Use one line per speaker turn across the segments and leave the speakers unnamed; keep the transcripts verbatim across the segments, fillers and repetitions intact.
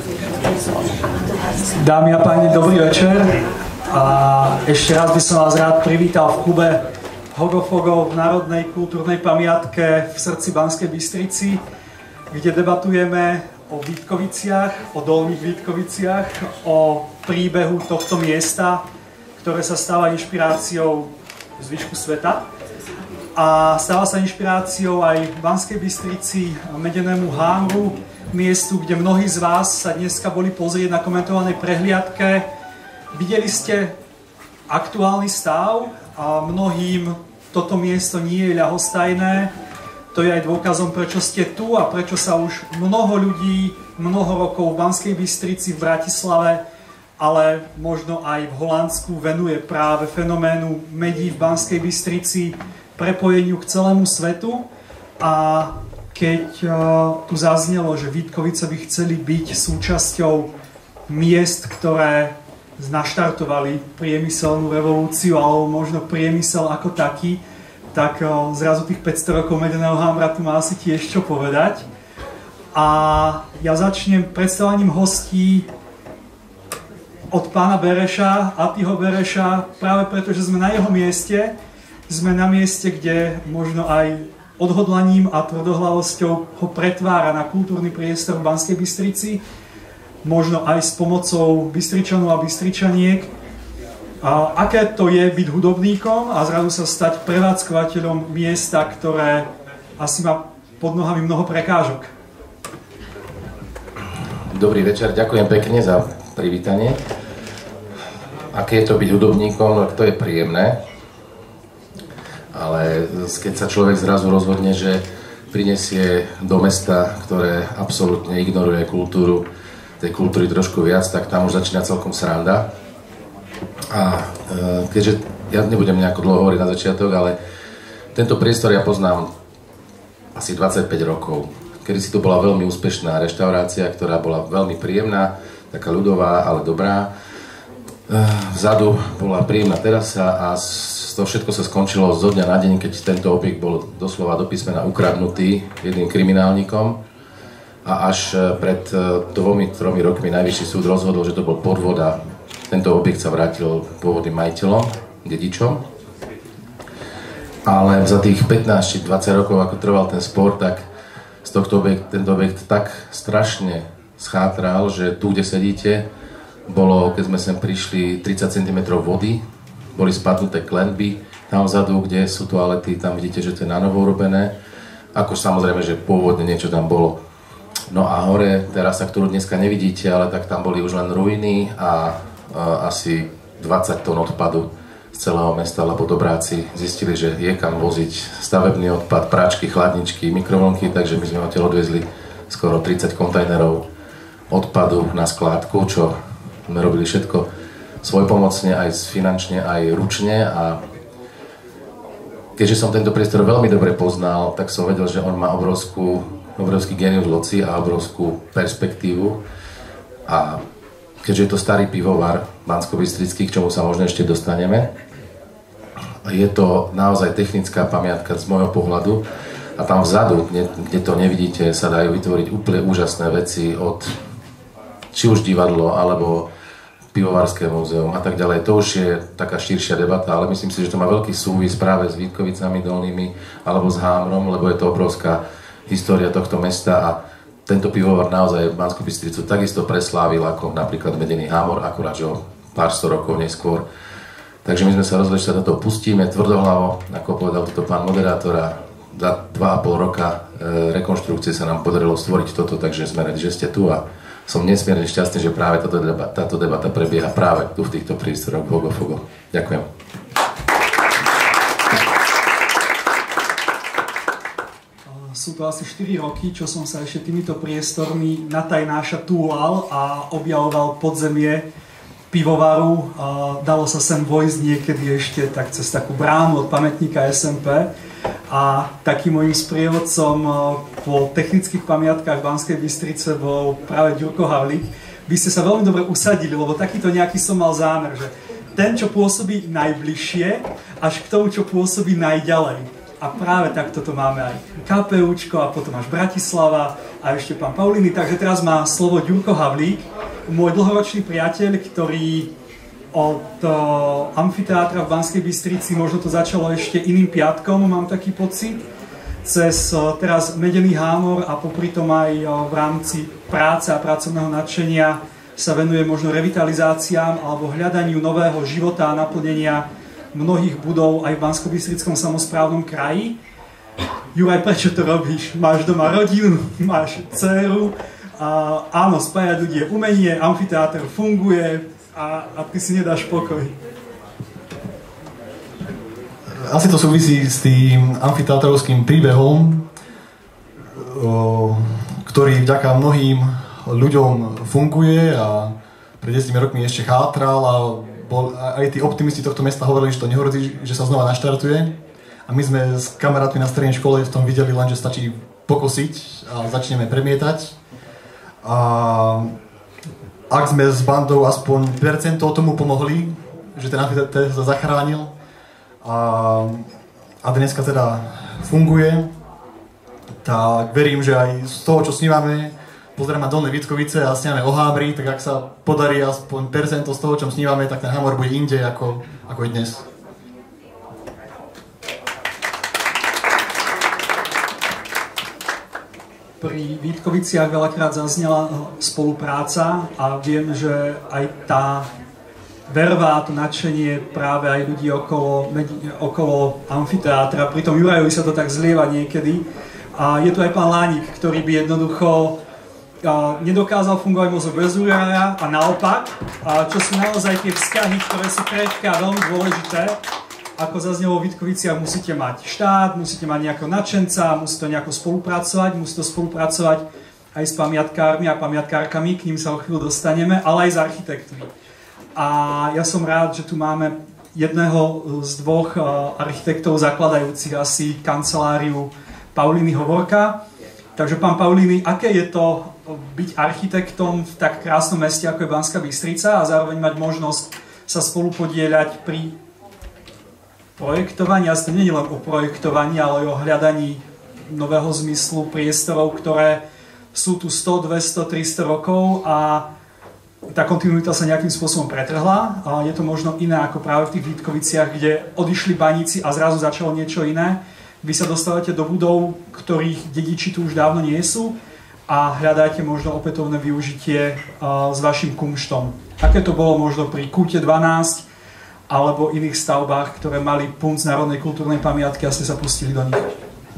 Dámy a páni, dobrý večer. A ešte raz by som vás rád privítal v klube Hogofogo v Národnej kultúrnej pamiatke v srdci Banskej Bystrici, kde debatujeme o Vítkoviciach, o Dolných Vítkoviciach, o príbehu tohto miesta, ktoré sa stáva inšpiráciou zvyšku sveta. A stáva sa inšpiráciou aj v Banskej Bystrici medenému Hámru, miestu, kde mnohí z vás sa dneska boli pozrieť na komentovanej prehliadke. Videli ste aktuálny stav a mnohým toto miesto nie je ľahostajné. To je aj dôkazom, prečo ste tu a prečo sa už mnoho ľudí, mnoho rokov v Banskej Bystrici, v Bratislave, ale možno aj v Holandsku venuje práve fenoménu medí v Banskej Bystrici, prepojeniu k celému svetu. A keď uh, tu zaznelo, že Vítkovice by chceli byť súčasťou miest, ktoré naštartovali priemyselnú revolúciu, alebo možno priemysel ako taký, tak uh, zrazu tých päťsto rokov medeného Hámra tu má asi tiež čo povedať. A ja začnem predstavením hostí od pána Bereša, Atiho Bereša, práve preto, že sme na jeho mieste. Sme na mieste, kde možno aj odhodlaním a tvrdohlavosťou ho pretvára na kultúrny priestor v Banskej Bystrici, možno aj s pomocou Bystričanov a Bystričaniek. A aké to je byť hudobníkom a zrazu sa stať prevádzkovateľom miesta, ktoré asi má pod nohami mnoho prekážok.
Dobrý večer, ďakujem pekne za privítanie. Aké je to byť hudobníkom, no to je príjemné. Ale keď sa človek zrazu rozhodne, že prinesie do mesta, ktoré absolútne ignoruje kultúru, tej kultúry trošku viac, tak tam už začína celkom sranda. A keďže ja nebudem nejako dlho hovoriť na začiatok, ale tento priestor ja poznám asi dvadsaťpäť rokov. Kedy si to bola veľmi úspešná reštaurácia, ktorá bola veľmi príjemná, taká ľudová, ale dobrá. Vzadu bola príjemná terasa a to všetko sa skončilo zo dňa na deň, keď tento objekt bol doslova do písmena ukradnutý jedným kriminálnikom a až pred dvomi, tromi rokmi najvyšší súd rozhodol, že to bol podvod a tento objekt sa vrátil pôvodným majiteľom, dedičom. Ale za tých pätnásť či dvadsať rokov, ako trval ten spor, tak z tohto objekt, tento objekt tak strašne schátral, že tu, kde sedíte, bolo, keď sme sem prišli, tridsať centimetrov vody, boli spadnuté klenby, tam vzadu, kde sú toalety, tam vidíte, že to je na novo urobené. Ako samozrejme, že pôvodne niečo tam bolo. No a hore, terasa, ktorú dneska nevidíte, ale tak tam boli už len ruiny a, a asi dvadsať tón odpadu z celého mesta, lebo dobráci zistili, že je kam voziť stavebný odpad, práčky, chladničky, mikrovlnky, takže my sme odtiaľ odvezli skoro tridsať kontajnerov odpadu na skládku, čo sme robili všetko svojpomocne, aj finančne, aj ručne a keďže som tento priestor veľmi dobre poznal, tak som vedel, že on má obrovskú, obrovský genius loci a obrovskú perspektívu a keďže je to starý pivovar banskobystrický, k čomu sa možno ešte dostaneme, je to naozaj technická pamiatka z môjho pohľadu a tam vzadu, kde, kde to nevidíte, sa dajú vytvoriť úplne úžasné veci od či už divadlo, alebo pivovarské múzeum a tak ďalej. To už je taká širšia debata, ale myslím si, že to má veľký súvis práve s Vítkovicami dolnými alebo s Hámrom, lebo je to obrovská história tohto mesta a tento pivovar naozaj Banskú Bystricu takisto preslávil ako napríklad medený Hámor, akurát že o pár sto rokov neskôr. Takže my sme sa rozhodli, že sa do toho pustíme tvrdohlavo, ako povedal toto pán moderátor a za dva a pol roka e, rekonštrukcie sa nám podarilo stvoriť toto, takže sme radi, že ste tu a som nesmierne šťastný, že práve táto debata, táto debata prebieha práve tu v týchto priestoroch v Hogofogo. Ďakujem.
Sú to asi štyri roky, čo som sa ešte týmito priestormi natajnáša túlal a objavoval podzemie pivovaru. Dalo sa sem vojsť niekedy ešte tak cez takú bránu od pamätníka es em pé. A takým mojím sprievodcom po technických pamiatkách Banskej Bystrice bol práve Ďurko Havlík. Vy ste sa veľmi dobre usadili, lebo takýto nejaký som mal zámer, že ten, čo pôsobí najbližšie, až k tomu, čo pôsobí najďalej. A práve takto to máme aj KPUčko a potom až Bratislava a ešte pán Paulini. Takže teraz má slovo Ďurko Havlík, môj dlhoročný priateľ, ktorý od amfiteátra v Banskej Bystrici, možno to začalo ešte iným piatkom, mám taký pocit, cez teraz Medený hámor a popri tom aj v rámci práce a pracovného nadšenia sa venuje možno revitalizáciám alebo hľadaniu nového života a naplnenia mnohých budov aj v Banskobystrickom samosprávnom kraji. Juraj, prečo to robíš? Máš doma rodinu, máš dcéru, a áno, spájať ľudí je umenie, amfiteáter funguje a, a ty si nedáš pokoj.
Asi to súvisí s tým amfiteátorovským príbehom, ktorý vďaka mnohým ľuďom funguje a pred desiatimi rokmi ešte chátral a bol, aj tí optimisti tohto mesta hovorili, že to nehrozí, že sa znova naštartuje. A my sme s kamarátmi na strednej škole v tom videli len, že stačí pokosiť a začneme premietať. A ak sme s bandou aspoň percento tomu pomohli, že ten amfiteáter sa zachránil a, a dneska teda funguje, tak verím, že aj z toho, čo snívame, pozrieme na Dolné Vítkovice a snímame o Hámri, tak ak sa podarí aspoň percento z toho, čo snívame, tak ten Hámor bude inde ako, ako je dnes.
Pri Vítkoviciach veľakrát zaznela spolupráca a viem, že aj tá verva, to nadšenie práve aj ľudí okolo, okolo amfiteátra. Pri tom Jurajovi sa to tak zlieva niekedy. A je tu aj pán Lánik, ktorý by jednoducho a nedokázal fungovať možno bez Juraja a naopak, a čo sú naozaj tie vzťahy, ktoré sú krehké a veľmi dôležité. Ako zaznelo v Vítkoviciach, musíte mať štát, musíte mať nejakého nadšenca, musí to nejako spolupracovať, musí to spolupracovať aj s pamiatkármi a pamiatkárkami, k ním sa o chvíľu dostaneme, ale aj s architektmi. A ja som rád, že tu máme jedného z dvoch architektov zakladajúcich asi kanceláriu Pauliny Hovorka. Takže pán Paulini, aké je to byť architektom v tak krásnom meste, ako je Banská Bystrica a zároveň mať možnosť sa spolupodieľať pri projektovaní, a to nie je len o projektovaní, ale aj o hľadaní nového zmyslu priestorov, ktoré sú tu sto, dvesto, tristo rokov a tá kontinuita sa nejakým spôsobom pretrhla. A je to možno iné ako práve v tých Vítkoviciach, kde odišli baníci a zrazu začalo niečo iné. Vy sa dostávate do budov, ktorých dediči tu už dávno nie sú a hľadáte možno opätovné využitie uh, s vašim kumštom. Aké to bolo možno pri Kúte dvanásť alebo iných stavbách, ktoré mali punc národnej kultúrnej pamiatky a ste sa pustili do nich?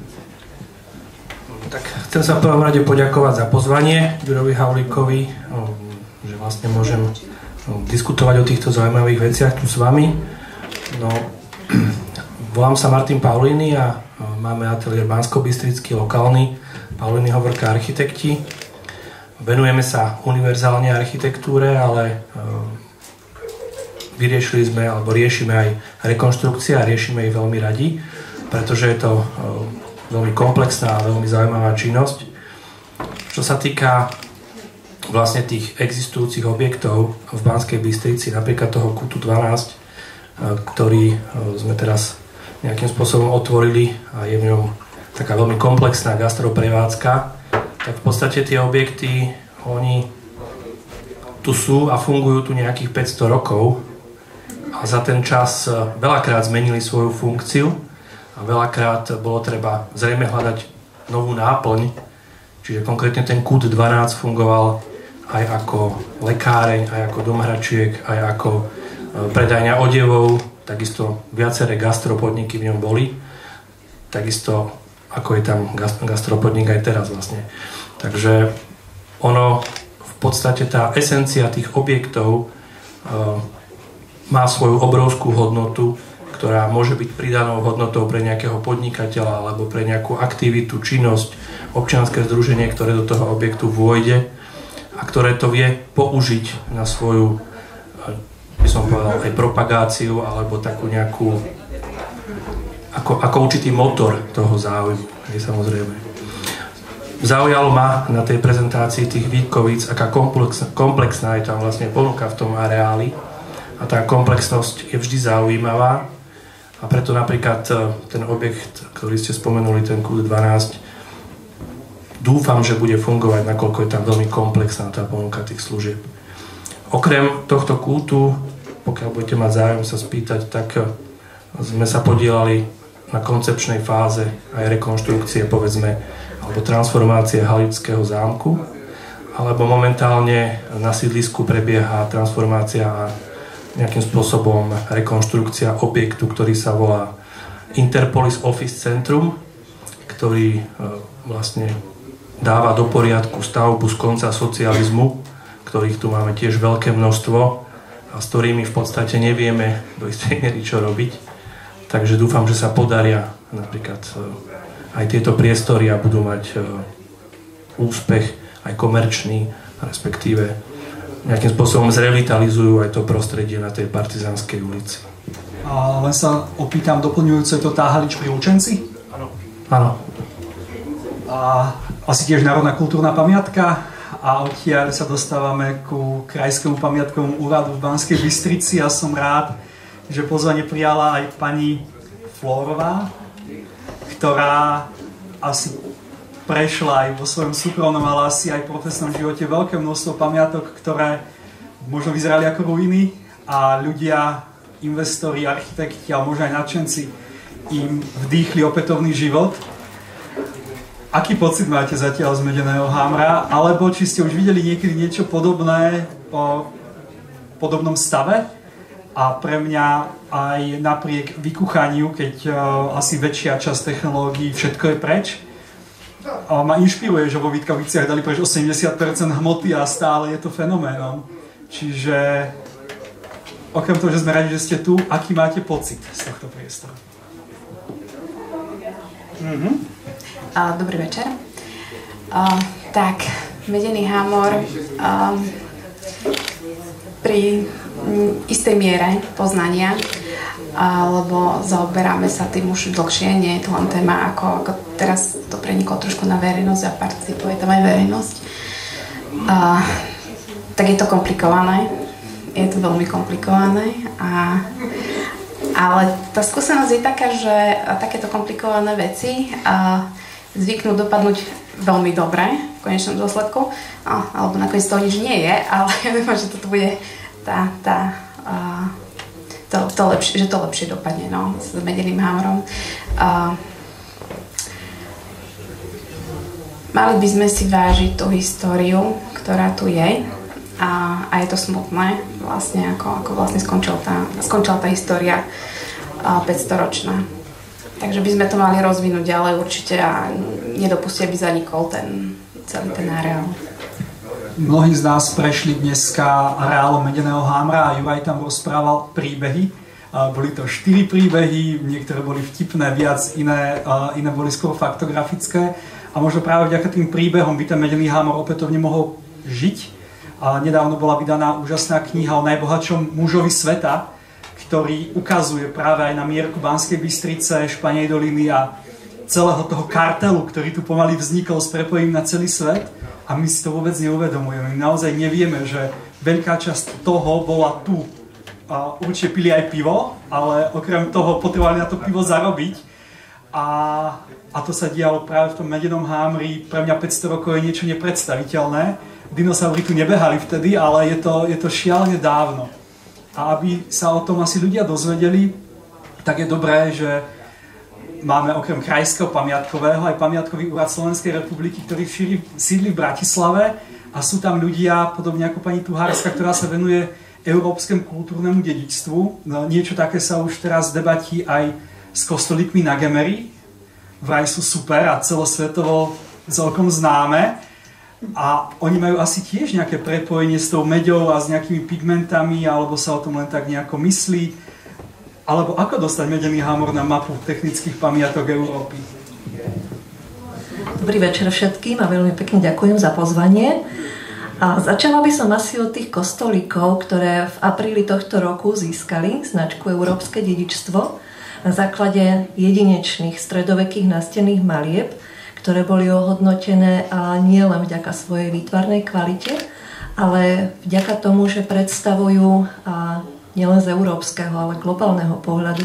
Tak chcem sa v prvom rade poďakovať za pozvanie Ďurovi Havlíkovi, že vlastne môžem diskutovať o týchto zaujímavých veciach tu s vami. No, volám sa Martin Paulini a máme ateliér banskobystrický, lokálny, Paulini Hovorka architekti. Venujeme sa univerzálne architektúre, ale vyriešili sme, alebo riešime aj rekonštrukcie a riešime ich veľmi radi, pretože je to veľmi komplexná a veľmi zaujímavá činnosť. Čo sa týka vlastne tých existujúcich objektov v Banskej Bystrici, napríklad toho Kútu dvanásť, ktorý sme teraz nejakým spôsobom otvorili a je v ňom taká veľmi komplexná gastroprevádzka, tak v podstate tie objekty, oni tu sú a fungujú tu nejakých päťsto rokov a za ten čas veľakrát zmenili svoju funkciu a veľakrát bolo treba zrejme hľadať novú náplň, čiže konkrétne ten Kút dvanásť fungoval aj ako lekáreň, aj ako dom hračiek, aj ako predajňa odevov, takisto viaceré gastropodniky v ňom boli, takisto ako je tam gastropodnik aj teraz vlastne. Takže ono, v podstate tá esencia tých objektov uh, má svoju obrovskú hodnotu, ktorá môže byť pridanou hodnotou pre nejakého podnikateľa alebo pre nejakú aktivitu, činnosť, občianske združenie, ktoré do toho objektu vôjde a ktoré to vie použiť na svoju, by som povedal, aj propagáciu alebo takú nejakú ako, ako určitý motor toho záujmu, je samozrejme. Zaujalo ma na tej prezentácii tých Vítkovíc, aká komplexná, komplexná je tam vlastne ponuka v tom areáli a tá komplexnosť je vždy zaujímavá A preto napríklad ten objekt, ktorý ste spomenuli, ten kút dvanásť, dúfam, že bude fungovať, nakoľko je tam veľmi komplexná tá ponuka tých služieb. Okrem tohto kútu, pokiaľ budete mať záujem sa spýtať, tak sme sa podielali na koncepčnej fáze aj rekonštrukcie, povedzme, alebo transformácie Haličského zámku, alebo momentálne na sídlisku prebieha transformácia a nejakým spôsobom rekonštrukcia objektu, ktorý sa volá Interpolis Office Centrum, ktorý e, vlastne dáva do poriadku stavbu z konca socializmu, ktorých tu máme tiež veľké množstvo a s ktorými v podstate nevieme do istej miery čo robiť. Takže dúfam, že sa podaria napríklad aj tieto priestory a budú mať úspech aj komerčný, respektíve nejakým spôsobom zrevitalizujú aj to prostredie na tej Partizánskej ulici.
A len sa opýtam doplňujúce, to tá Halič pri Lučenci?
Áno. Áno.
A asi tiež národná kultúrna pamiatka a odtiaľ sa dostávame ku Krajskému pamiatkovému úradu v Banskej Bystrici a som rád, že pozvanie prijala aj pani Flórová, ktorá asi prešla aj vo svojom súkromnom, ale asi aj v profesnom živote veľké množstvo pamiatok, ktoré možno vyzerali ako ruiny a ľudia, investori, architekti a možno aj nadšenci im vdýchli opätovný život. Aký pocit máte zatiaľ z Medeného Hamra? Alebo či ste už videli niekedy niečo podobné o podobnom stave? A pre mňa aj napriek vykuchaniu, keď uh, asi väčšia časť technológií, všetko je preč, uh, ma inšpiruje, že vo Vítkoviciach dali preč osemdesiat percent hmoty a stále je to fenoménom. Čiže okrem toho, že sme radi, že ste tu, aký máte pocit z tohto priestoru? Mhm.
Uh, dobrý večer. Uh, tak, Medený Hamor uh, pri istej miere poznania, lebo zaoberáme sa tým už dlhšie, nie je to len téma, ako, ako teraz to preniklo trošku na verejnosť a participuje tam aj verejnosť. A, tak je to komplikované, je to veľmi komplikované, a, ale tá skúsenosť je taká, že takéto komplikované veci a, zvyknú dopadnúť veľmi dobre v konečnom dôsledku, a, alebo nakoniec to nič nie je, ale ja dúfam, že toto bude tá, tá, uh, to, to lepšie, že to lepšie dopadne, no, s Medeným Hamorom. Uh, mali by sme si vážiť tú históriu, ktorá tu je, a, a je to smutné, vlastne, ako, ako vlastne skončila tá, skončila tá história uh, päťstoročná. Takže by sme to mali rozvinúť ďalej určite a nedopustiť, aby zanikol ten, celý ten areál.
Mnohí z nás prešli dneska areálom Medeného Hamra a Juraj tam rozprával príbehy. Boli to štyri príbehy, niektoré boli vtipné, viac iné, iné boli skôr faktografické. A možno práve vďaka tým príbehom by ten Medený Hamor opätovne mohol žiť. A nedávno bola vydaná úžasná kniha o najbohatšom mužovi sveta, ktorý ukazuje práve aj na mierku Banskej Bystrice, Španej doliny a celého toho kartelu, ktorý tu pomaly vznikol s prepojením na celý svet. A my si to vôbec neuvedomujeme. My naozaj nevieme, že veľká časť toho bola tu. A určite pili aj pivo, ale okrem toho potrebovali na to pivo zarobiť. A, a to sa dialo práve v tom Medenom Hamri. Pre mňa päťsto rokov je niečo nepredstaviteľné. Dinosaury tu nebehali vtedy, ale je to, je to šialene dávno. A aby sa o tom asi ľudia dozvedeli, tak je dobré, že máme okrem Krajského pamiatkového aj Pamiatkový úrad Slovenskej republiky, ktorý sídli v Bratislave a sú tam ľudia, podobne ako pani Tuhárska, ktorá sa venuje európskemu kultúrnemu dedičstvu. No, niečo také sa už teraz debatí aj s kostolíkmi na Gemery. Vraj sú super a celosvetovo celkom známe. A oni majú asi tiež nejaké prepojenie s tou meďou a s nejakými pigmentami, alebo sa o tom len tak nejako myslí. Alebo ako dostať Medený Hamor na mapu technických pamiatok Európy?
Dobrý večer všetkým a veľmi pekne ďakujem za pozvanie. A začala by som asi od tých kostolíkov, ktoré v apríli tohto roku získali značku Európske dedičstvo na základe jedinečných stredovekých nástenných malieb, ktoré boli ohodnotené nielen vďaka svojej výtvarnej kvalite, ale vďaka tomu, že predstavujú nielen z európskeho, ale globálneho pohľadu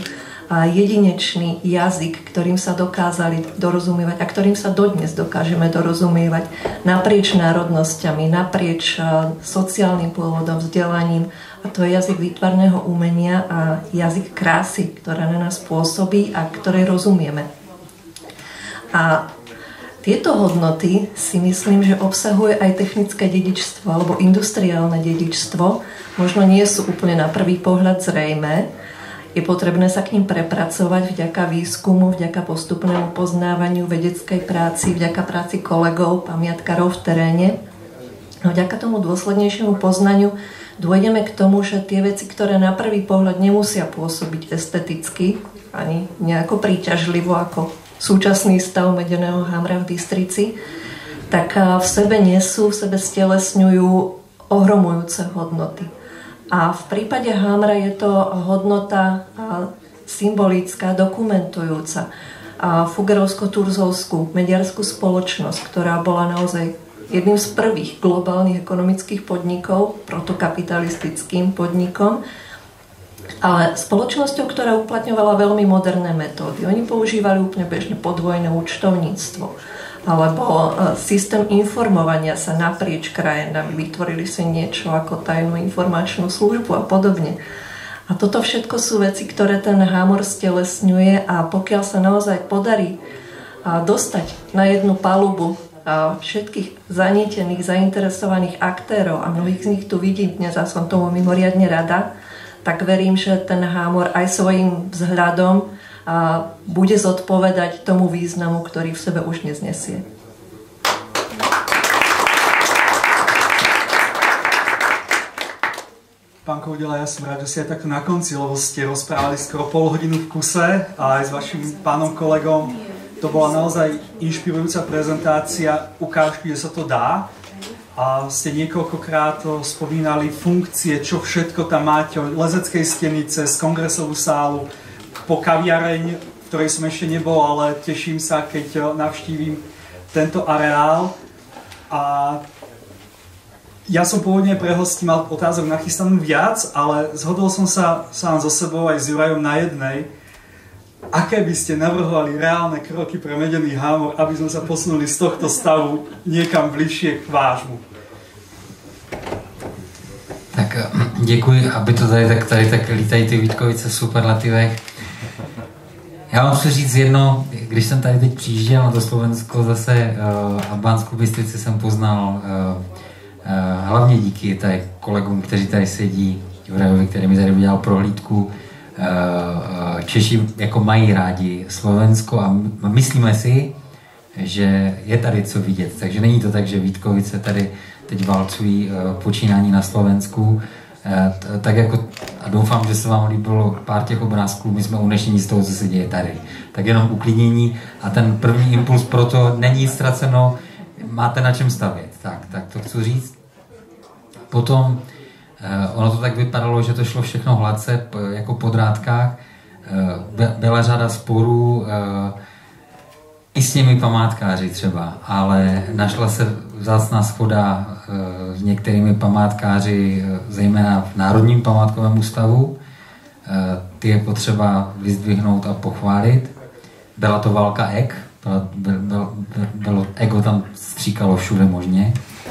jedinečný jazyk, ktorým sa dokázali dorozumievať a ktorým sa dodnes dokážeme dorozumievať naprieč národnosťami, naprieč sociálnym pôvodom, vzdelaním. A to je jazyk výtvarného umenia a jazyk krásy, ktorá na nás pôsobí a ktorej rozumieme. A tieto hodnoty si myslím, že obsahuje aj technické dedičstvo alebo industriálne dedičstvo. Možno nie sú úplne na prvý pohľad zrejmé. Je potrebné sa k ním prepracovať vďaka výskumu, vďaka postupnému poznávaniu vedeckej práci, vďaka práci kolegov, pamiatkárov v teréne. No vďaka tomu dôslednejšiemu poznaniu dôjdeme k tomu, že tie veci, ktoré na prvý pohľad nemusia pôsobiť esteticky, ani nejako príťažlivo ako súčasný stav medeného hamra v Bystrici, tak v sebe nesú, v sebe stelesňujú ohromujúce hodnoty. A v prípade hamra je to hodnota symbolická, dokumentujúca Fuggerovsko-Turzovskú mediarskú spoločnosť, ktorá bola naozaj jedným z prvých globálnych ekonomických podnikov, protokapitalistickým podnikom, ale spoločnosťou, ktorá uplatňovala veľmi moderné metódy. Oni používali úplne bežne podvojné účtovníctvo alebo systém informovania sa naprieč krajinami. Vytvorili si niečo ako tajnú informačnú službu a podobne. A toto všetko sú veci, ktoré ten Hamor stelesňuje a pokiaľ sa naozaj podarí dostať na jednu palubu všetkých zanietených, zainteresovaných aktérov a mnohých z nich tu vidím dnes a som tomu mimoriadne rada, tak verím, že ten Hamor aj svojím vzhľadom a bude zodpovedať tomu významu, ktorý v sebe už dnes nesie.
Pán Koudela, ja som rád, že ste aj takto na konci, lebo ste rozprávali skoro pol hodinu v kuse a aj s vašim pánom kolegom. To bola naozaj inšpirujúca prezentácia, ukážky, že sa to dá. A ste niekoľkokrát spomínali funkcie, čo všetko tam máte, od lezeckej stenice, z kongresovú sálu, po kaviareň, v ktorej som ešte nebol, ale teším sa, keď navštívim tento areál. A ja som pôvodne pre hostí mal otázok nachystanú viac, ale zhodol som sa sám so sebou aj s Jurajom na jednej. Aké by ste navrhovali reálne kroky pre medený Hamor, aby sme sa posunuli z tohto stavu niekam bližšie k vášmu?
Tak děkuji, aby to tady tak, tady tak lítají ty Vítkovice v superlativech. Já vám chci říct jedno, když jsem tady teď přijížděl na to Slovensko zase uh, a Banskou Bystrici jsem poznal uh, uh, hlavně díky tady kolegům, kteří tady sedí, Jurajovi, který mi tady udělal prohlídku. Uh, uh, Češi jako mají rádi Slovensko a myslíme si, že je tady co vidět. Takže není to tak, že Vítkovice tady teď válcují uh, počínání na Slovensku. Tak jako, a doufám, že se vám líbilo pár těch obrázků, my jsme unešení z toho, co se děje tady. Tak jenom uklidnění a ten první impuls pro to není ztraceno, máte na čem stavět. Tak, tak to chci říct. Potom ono to tak vypadalo, že to šlo všechno hladce, jako po drátkách. Byla řada sporů i s těmi památkáři třeba, ale našla se vzácná shoda s některými památkáři, zejména v Národním památkovém ústavu. Ty je potřeba vyzdvihnout a pochválit. Byla to válka ek, bylo, bylo, bylo, ego tam stříkalo všude možně.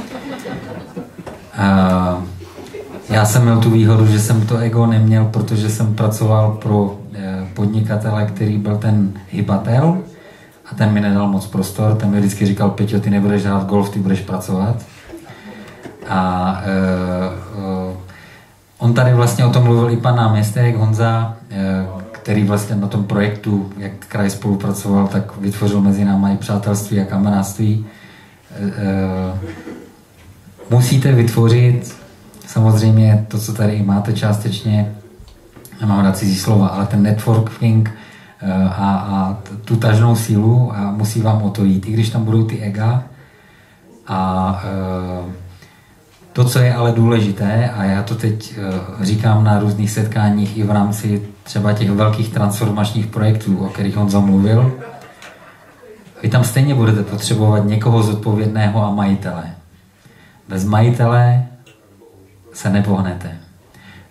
Já jsem měl tu výhodu, že jsem to ego neměl, protože jsem pracoval pro podnikatele, který byl ten hybatel, a ten mi nedal moc prostor, ten mi vždycky říkal, Peťo, ty nebudeš hrát golf, ty budeš pracovat. A uh, uh, on tady vlastně o tom mluvil i pan náměstek Honza, uh, který vlastně na tom projektu, jak kraj spolupracoval, tak vytvořil mezi námi i přátelství a kamarádství. Uh, musíte vytvořit samozřejmě to, co tady i máte částečně, nemám rád cizí slova, ale ten networking a, a tu tažnou sílu a musí vám o to jít, i když tam budou ty ega. A e, to, co je ale důležité, a já to teď e, říkám na různých setkáních i v rámci třeba těch velkých transformačních projektů, o kterých on zamluvil, vy tam stejně budete potřebovat někoho zodpovědného a majitele. Bez majitele se nepohnete.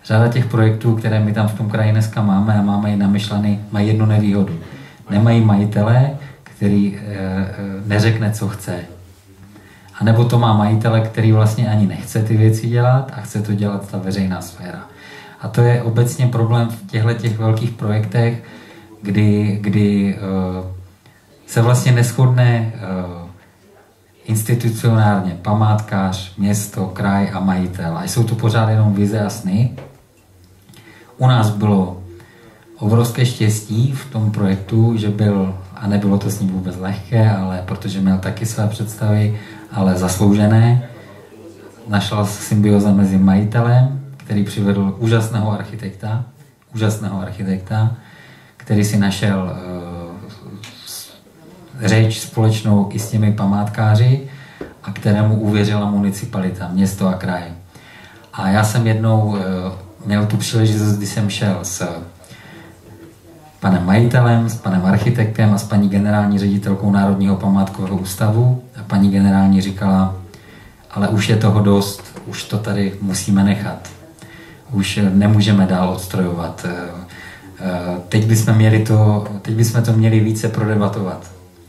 řada těch projektů, které my tam v tom kraji dneska máme a máme i namyšleny, mají jednu nevýhodu. Nemají majitele, který e, e, neřekne, co chce. A nebo to má majitele, který vlastně ani nechce ty věci dělat a chce to dělat ta veřejná sféra. A to je obecně problém v těchto těch velkých projektech, kdy, kdy uh, se vlastně neshodne uh, institucionálně památkář, město, kraj a majitel. A jsou to pořád jenom vize a sny. U nás bylo obrovské štěstí v tom projektu, že byl, a nebylo to s ním vůbec lehké, ale protože měl taky své představy, ale zasloužené, našla se symbioza mezi majitelem, který přivedl úžasného architekta, úžasného architekta, který si našel uh, řeč společnou i s těmi památkáři a kterému uvěřila municipalita, město a kraj. A já jsem jednou uh, měl tu příležitost, kdy jsem šel s panem majitelem, s panem architektem a s paní generální ředitelkou Národního památkového ústavu. A paní generální říkala, ale už je toho dost, už to tady musíme nechat. Už nemůžeme dál odstrojovat. Teď bychom, měli to, teď bychom to měli více prodebatovat.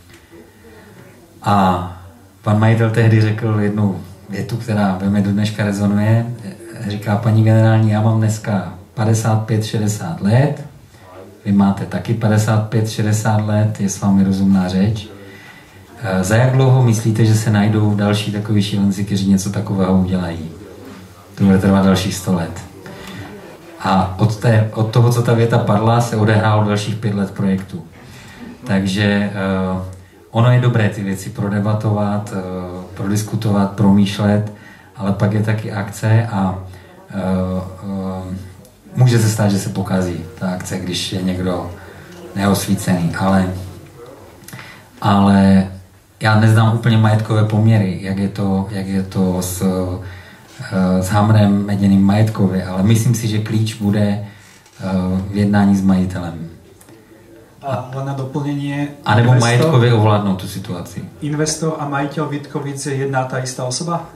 A pan majitel tehdy řekl jednu větu, která ve mě do dneška rezonuje. Říká, paní generální, já mám dneska padesát pět šedesát let, vy máte taky padesát pět šedesát let, je s vámi rozumná řeč. Za jak dlouho myslíte, že se najdou další takový šílenci, kteří něco takového udělají? To bude trvat dalších sto let. A od, té, od toho, co ta věta padla, se odehrálo dalších pět let projektu. Takže uh, ono je dobré ty věci prodebatovat, uh, prodiskutovat, promýšlet, ale pak je taky akce a uh, uh, může se stát, že se pokazí ta akce, když je někdo neosvícený, ale, ale já neznám úplně majetkové poměry, jak je to, jak je to s, s Hamrem Meděným majetkově, ale myslím si, že klíč bude v jednání s majitelem.
A len na doplnenie...
A nebo majetkově ovládnout tu situaci.
Investor a majitel Vítkovic je jedna tá istá osoba?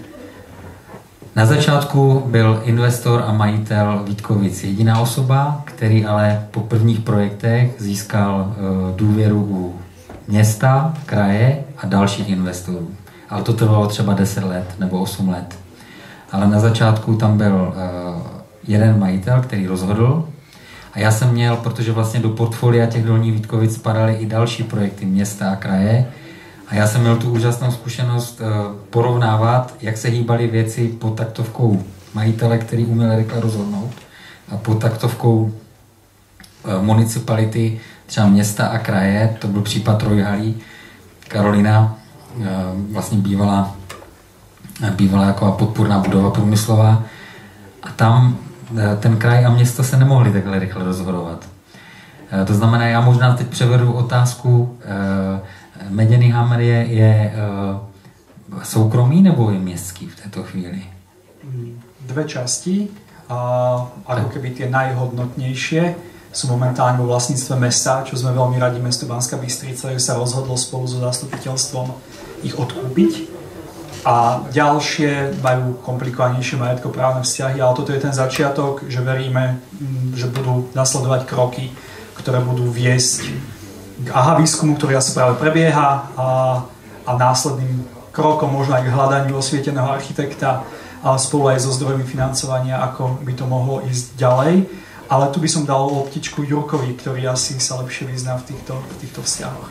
Na začátku byl investor a majitel Vítkovic jediná osoba, který ale po prvních projektech získal důvěru u města, kraje a dalších investorů. Ale to trvalo třeba deset let nebo osm let. Ale na začátku tam byl jeden majitel, který rozhodl. A já jsem měl, protože vlastně do portfolia těch Dolních Vítkovic spadaly i další projekty města a kraje. A já jsem měl tu úžasnou zkušenost porovnávat, jak se hýbaly věci pod taktovkou majitele, který uměl rychle rozhodnout, a pod taktovkou municipality, třeba města a kraje. To byl případ Trojhalí. Karolina, vlastně bývala, bývala jako podpůrná budova průmyslová. A tam ten kraj a město se nemohli takhle rychle rozhodovat. To znamená, já možná teď převedu otázku, Meděný Hamr je, je uh, soukromý nebo je městský v této chvíli?
Dve časti, a ako keby tie najhodnotnejšie sú momentálne vo vlastníctve mesta, čo sme veľmi radi, mesto Banská Bystrica, že sa rozhodlo spolu so zastupiteľstvom ich odkúpiť. A ďalšie majú komplikovanejšie majetkoprávne vzťahy, ale toto je ten začiatok, že veríme, že budú nasledovať kroky, ktoré budú viesť k aha výskumu, ktorý asi práve prebieha, a, a následným krokom možno aj k hľadaniu osvieteného architekta a spolu aj so zdrojmi financovania, ako by to mohlo ísť ďalej. Ale tu by som dal loptičku Jurkovi, ktorý asi sa lepšie vyzná v týchto, v týchto vzťahoch.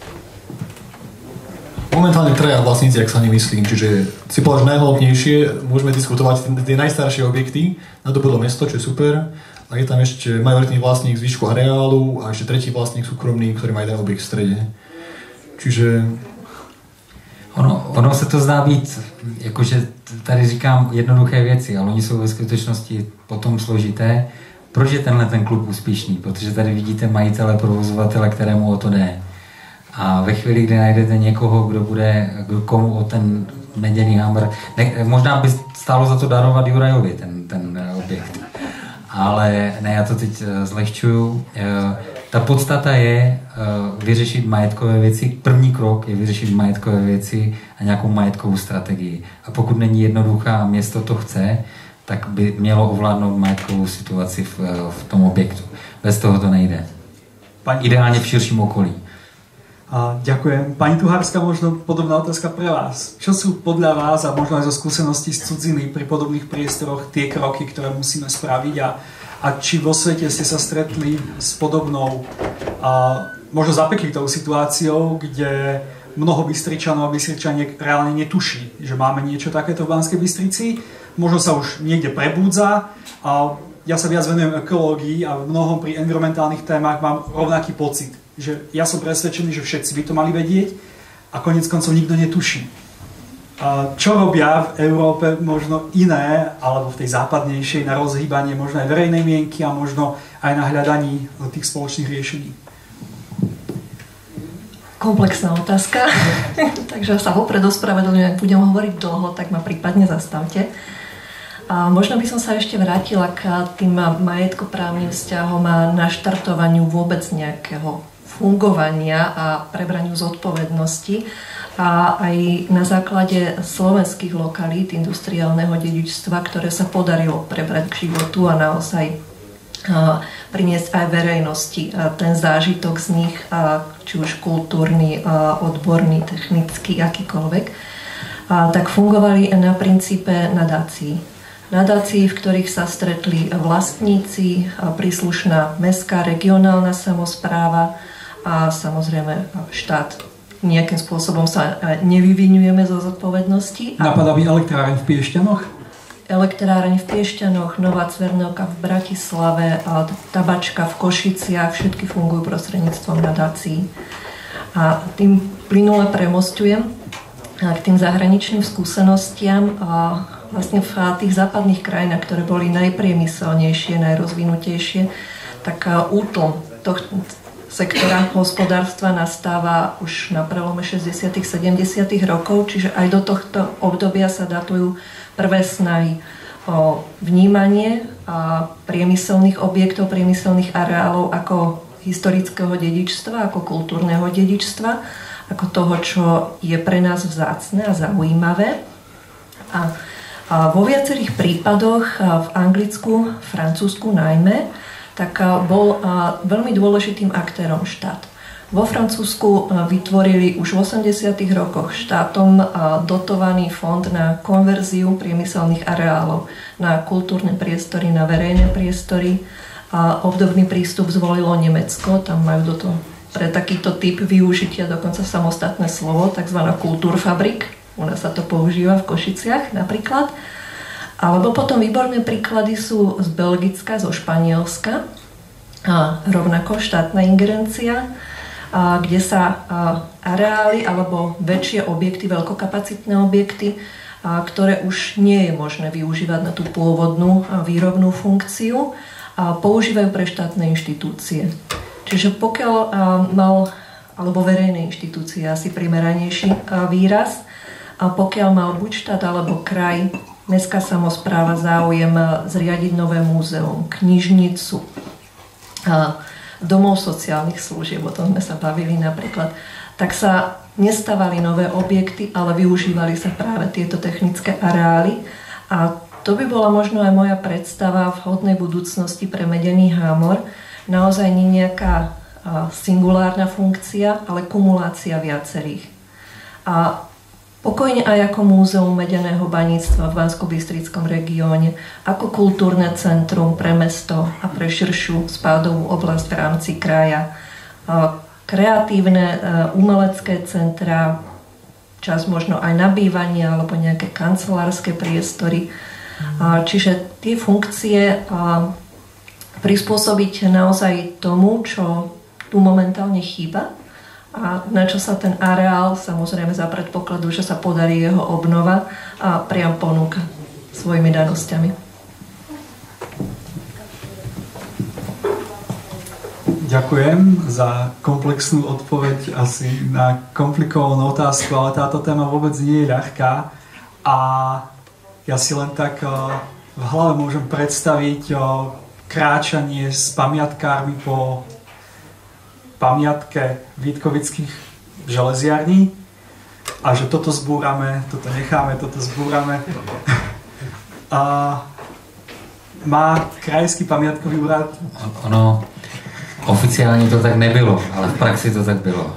Momentálne traja vlastníci, ak sa nemyslím, čiže si povedal, že najhlavnejšie môžeme diskutovať tie najstaršie objekty, nadobudlo mesto, čo je super, a je tam ešte majoritný vlastník zvyšku areálu a ešte tretí vlastník súkromný, ktorý má jeden objekt v strede. Čiže...
Ono, ono se to zdá být, jakože tady říkám jednoduché věci, ale oni jsou ve skutečnosti potom složité. Proč je tenhle ten klub úspěšný? Protože tady vidíte majitele, provozovatele, kterému o to jde. A ve chvíli, kdy najdete někoho, kdo bude, komu o ten Meděný Hamr, ne, možná by stálo za to darovat Jurajovi ten, ten objekt. Ale ne, já to teď zlehčuju. Ta podstata je vyřešit majetkové věci. První krok je vyřešit majetkové věci a nějakou majetkovou strategii. A pokud není jednoduchá a město to chce, tak by mělo ovládnout majetkovou situaci v, v tom objektu. Bez toho to nejde. Pani Ideálne v širším okolí.
A, ďakujem. Pani Tuhárska, možno podobná otázka pre vás. Čo sú podľa vás a možno aj zo skúseností z cudziny pri podobných priestoroch tie kroky, ktoré musíme spraviť a, a či vo svete ste sa stretli s podobnou a, možno zapeklitou situáciou, kde mnoho Bystričanov a Bystričaniek reálne netuší, že máme niečo takéto v Banskej Bystrici. Možno sa už niekde prebúdza a ja sa viac venujem ekológii a v mnohom pri environmentálnych témach mám rovnaký pocit, že ja som presvedčený, že všetci by to mali vedieť a koniec koncov nikto netuší. A čo robia v Európe možno iné, alebo v tej západnejšej na rozhýbanie možno aj verejnej mienky a možno aj na hľadaní tých spoločných riešení?
Komplexná otázka, takže sa vopred ospravedlňujem, ak budem hovoriť dlho, tak ma prípadne zastavte. A možno by som sa ešte vrátila k tým majetkoprávnym vzťahom a naštartovaniu vôbec nejakého fungovania a prebraniu zodpovednosti. A aj na základe slovenských lokalít industriálneho dedičstva, ktoré sa podarilo prebrať k životu a naozaj a priniesť aj verejnosti a ten zážitok z nich, a či už kultúrny, a odborný, technický, akýkoľvek, a tak fungovali na princípe nadácií. Nadácií, v ktorých sa stretli vlastníci, príslušná mestská, regionálna samospráva a samozrejme štát. Nejakým spôsobom sa nevyvinujeme zo zodpovednosti.
Napadá by elektráreň v Piešťanoch?
Elektráreň v Piešťanoch, Nová Cvernovka v Bratislave, Tabačka v Košiciach, všetky fungujú prostredníctvom nadácií. A tým plynule premostujem k tým zahraničným skúsenostiam. Vlastne v tých západných krajinách, ktoré boli najpriemyselnejšie, najrozvinutejšie, tak útlm tohto sektora hospodárstva nastáva už na prelome šesťdesiatych sedemdesiatych rokov, čiže aj do tohto obdobia sa datujú prvé snahy o vnímanie a priemyselných objektov, priemyselných areálov ako historického dedičstva, ako kultúrneho dedičstva, ako toho, čo je pre nás vzácne a zaujímavé. A A vo viacerých prípadoch v Anglicku, Francúzsku najmä, tak bol veľmi dôležitým aktérom štát. Vo Francúzsku vytvorili už v osemdesiatych rokoch štátom dotovaný fond na konverziu priemyselných areálov na kultúrne priestory, na verejné priestory. A obdobný prístup zvolilo Nemecko, tam majú do toho pre takýto typ využitia dokonca samostatné slovo, takzvaná Kulturfabrik. U nás sa to používa v Košiciach napríklad. Alebo potom výborné príklady sú z Belgicka, zo Španielska. A rovnako štátna ingerencia, a kde sa a, areály alebo väčšie objekty, veľkokapacitné objekty, a, ktoré už nie je možné využívať na tú pôvodnú a, výrobnú funkciu, a, používajú pre štátne inštitúcie. Čiže pokiaľ a, mal, alebo verejné inštitúcie, asi primeranejší a, výraz, a pokiaľ mal buď štát alebo kraj, mestská samospráva záujem zriadiť nové múzeum, knižnicu, domov sociálnych služieb, o tom sme sa bavili napríklad, tak sa nestávali nové objekty, ale využívali sa práve tieto technické areály. A to by bola možno aj moja predstava v hodnej budúcnosti pre Medený Hámor. Naozaj nie nejaká singulárna funkcia, ale kumulácia viacerých. A pokojne aj ako múzeum medeného baníctva v Banskobystrickom regióne, ako kultúrne centrum pre mesto a pre širšiu spádovú oblasť v rámci kraja, kreatívne umelecké centra, čas možno aj na bývanie alebo nejaké kancelárske priestory. Čiže tie funkcie prispôsobiť naozaj tomu, čo tu momentálne chýba, a na čo sa ten areál, samozrejme za predpokladu, že sa podarí jeho obnova, a priam ponúka svojimi danosťami.
Ďakujem za komplexnú odpoveď asi na komplikovanú otázku, ale táto téma vôbec nie je ľahká a ja si len tak v hlave môžem predstaviť kráčanie s pamiatkármi po pamiatke Vítkovických železiarní a že toto zbúrame, toto necháme, toto zbúrame. A má krajský pamiatkový úrad?
Ono, oficiálně to tak nebylo, ale v praxi to tak bylo.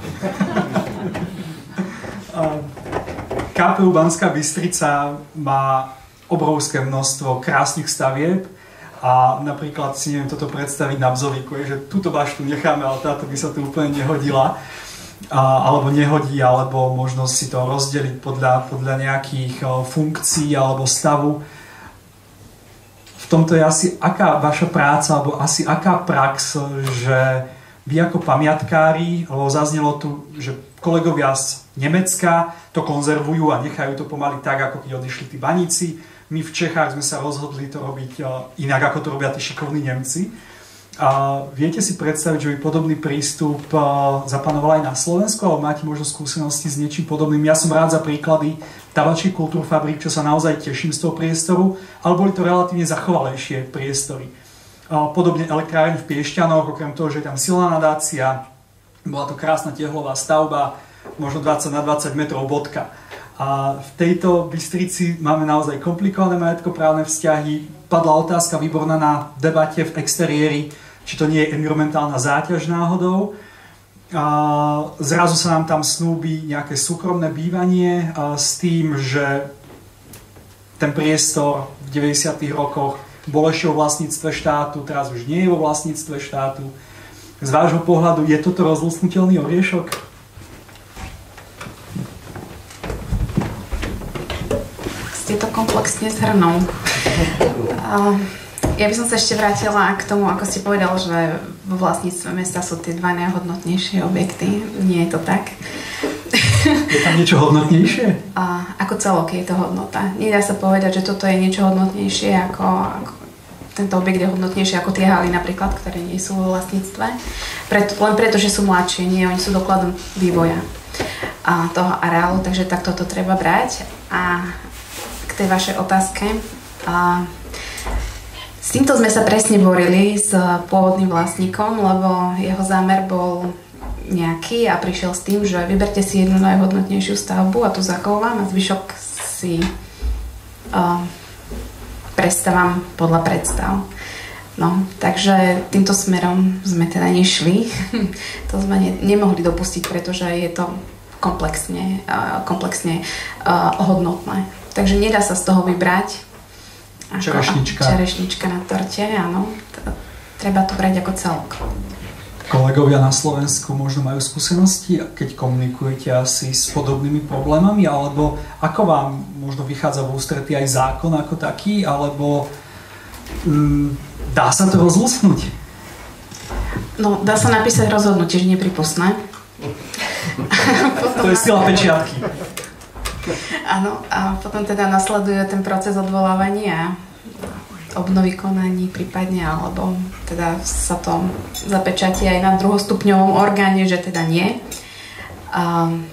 ká pé ú Banská Bystrica má obrovské množstvo krásnych stavieb a napríklad si neviem toto predstaviť na Bzovíku, že túto baštu necháme, ale táto by sa tu úplne nehodila. A, alebo nehodí, alebo možno si to rozdeliť podľa, podľa nejakých o, funkcií alebo stavu. V tomto je asi aká vaša práca, alebo asi aká prax, že vy ako pamiatkári, alebo zaznelo tu, že kolegovia z Nemecka to konzervujú a nechajú to pomaly tak, ako keď odišli tí baníci. My v Čechách sme sa rozhodli to robiť o, inak, ako to robia tí šikovní Nemci. A viete si predstaviť, že by podobný prístup zapanoval aj na Slovensku, alebo máte možno skúsenosti s niečím podobným? Ja som rád za príklady Tabačí kultúrfabrík, čo sa naozaj teším z toho priestoru, ale boli to relatívne zachovalejšie priestory. Podobne elektrárne v Piešťanoch, okrem toho, že je tam silná nadácia, bola to krásna tehlová stavba, možno dvadsať na dvadsať metrov bodka. A v tejto Bystrici máme naozaj komplikované majetkoprávne vzťahy. Padla otázka výborná na debate v exteriéri, či to nie je environmentálna záťaž náhodou. A zrazu sa nám tam snúbi nejaké súkromné bývanie s tým, že ten priestor v deväťdesiatych rokoch bol ešte vo vlastníctve štátu, teraz už nie je vo vlastníctve štátu. Z vášho pohľadu je toto rozlúsknutelný oriešok?
Ste to komplexne zhrnul. Uh, ja by som sa ešte vrátila k tomu, ako ste povedal, že vo vlastníctve mesta sú tie dva najhodnotnejšie objekty. Nie je to tak.
Je tam niečo hodnotnejšie?
Uh, ako celok je to hodnota. Nedá sa povedať, že toto je niečo hodnotnejšie ako, ako tento objekt je hodnotnejší ako tie haly napríklad, ktoré nie sú vo vlastníctve. Preto, len preto, že sú mladšie, nie, oni sú dokladom vývoja a toho areálu, takže takto to treba brať. A k tej vašej otázke. A s týmto sme sa presne borili s pôvodným vlastníkom, lebo jeho zámer bol nejaký a prišiel s tým, že vyberte si jednu najhodnotnejšiu stavbu a tu zachovám a zvyšok si uh, prestávam podľa predstav. No, takže týmto smerom sme teda nešli. To sme ne, nemohli dopustiť, pretože je to komplexne, uh, komplexne uh, hodnotné. Takže nedá sa z toho vybrať.
Čerešnička.
Čerešnička na torte, áno. Treba to brať ako celok.
Kolegovia na Slovensku možno majú skúsenosti, keď komunikujete asi s podobnými problémami, alebo ako vám možno vychádza v ústretí aj zákon ako taký, alebo mm, dá sa to rozlúsknuť?
No, dá sa napísať rozhodnutie, že nepripustné.
To je sila pečiatky.
Áno, a potom teda nasleduje ten proces odvolávania, obnovy konaní prípadne, alebo teda sa to zapečatí aj na druhostupňovom orgáne, že teda nie. Um,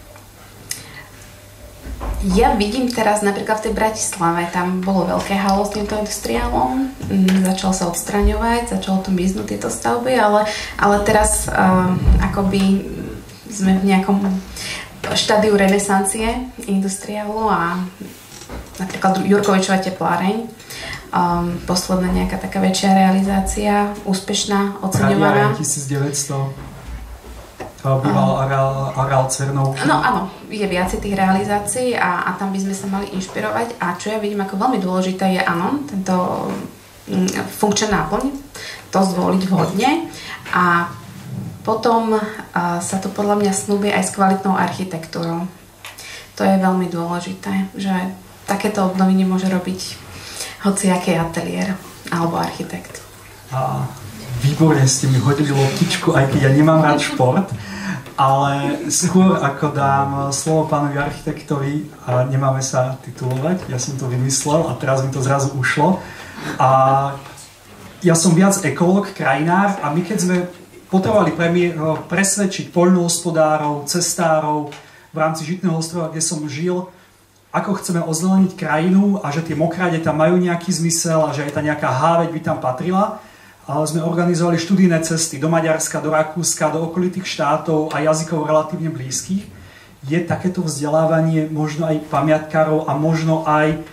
ja vidím teraz napríklad v tej Bratislave, tam bolo veľké halo s týmto industriálom, mm, začal sa odstraňovať, začalo to miznúť tieto stavby, ale, ale teraz um, akoby sme v nejakom štádiu renesancie industriálu a napríklad Jurkovičova tepláreň. Um, posledná nejaká taká väčšia realizácia, úspešná, oceňovaná.
Radia tisícdeväťsto. To býval areál, areál Cernovky.
No áno, je viacej tých realizácií a, a tam by sme sa mali inšpirovať. A čo ja vidím ako veľmi dôležité je, áno, tento um, funkčná náplň, to zvoliť vhodne a potom uh, sa to podľa mňa snúbi aj s kvalitnou architektúrou. To je veľmi dôležité, že takéto obnovy nemôže robiť hociaký ateliér alebo architekt.
A výborne ste mi hodili loptičku, aj keď ja nemám rád šport, ale skôr ako dám slovo pánovi architektovi, a nemáme sa titulovať, ja som to vymyslel a teraz mi to zrazu ušlo. A ja som viac ekológ, krajinár a my keď sme potrebovali presvedčiť poľnohospodárov, cestárov v rámci Žitného ostrova, kde som žil, ako chceme ozeleniť krajinu a že tie mokráde tam majú nejaký zmysel a že aj tá nejaká háveť by tam patrila. Ale sme organizovali študijné cesty do Maďarska, do Rakúska, do okolitých štátov a jazykov relatívne blízkych. Je takéto vzdelávanie možno aj pamiatkárov a možno aj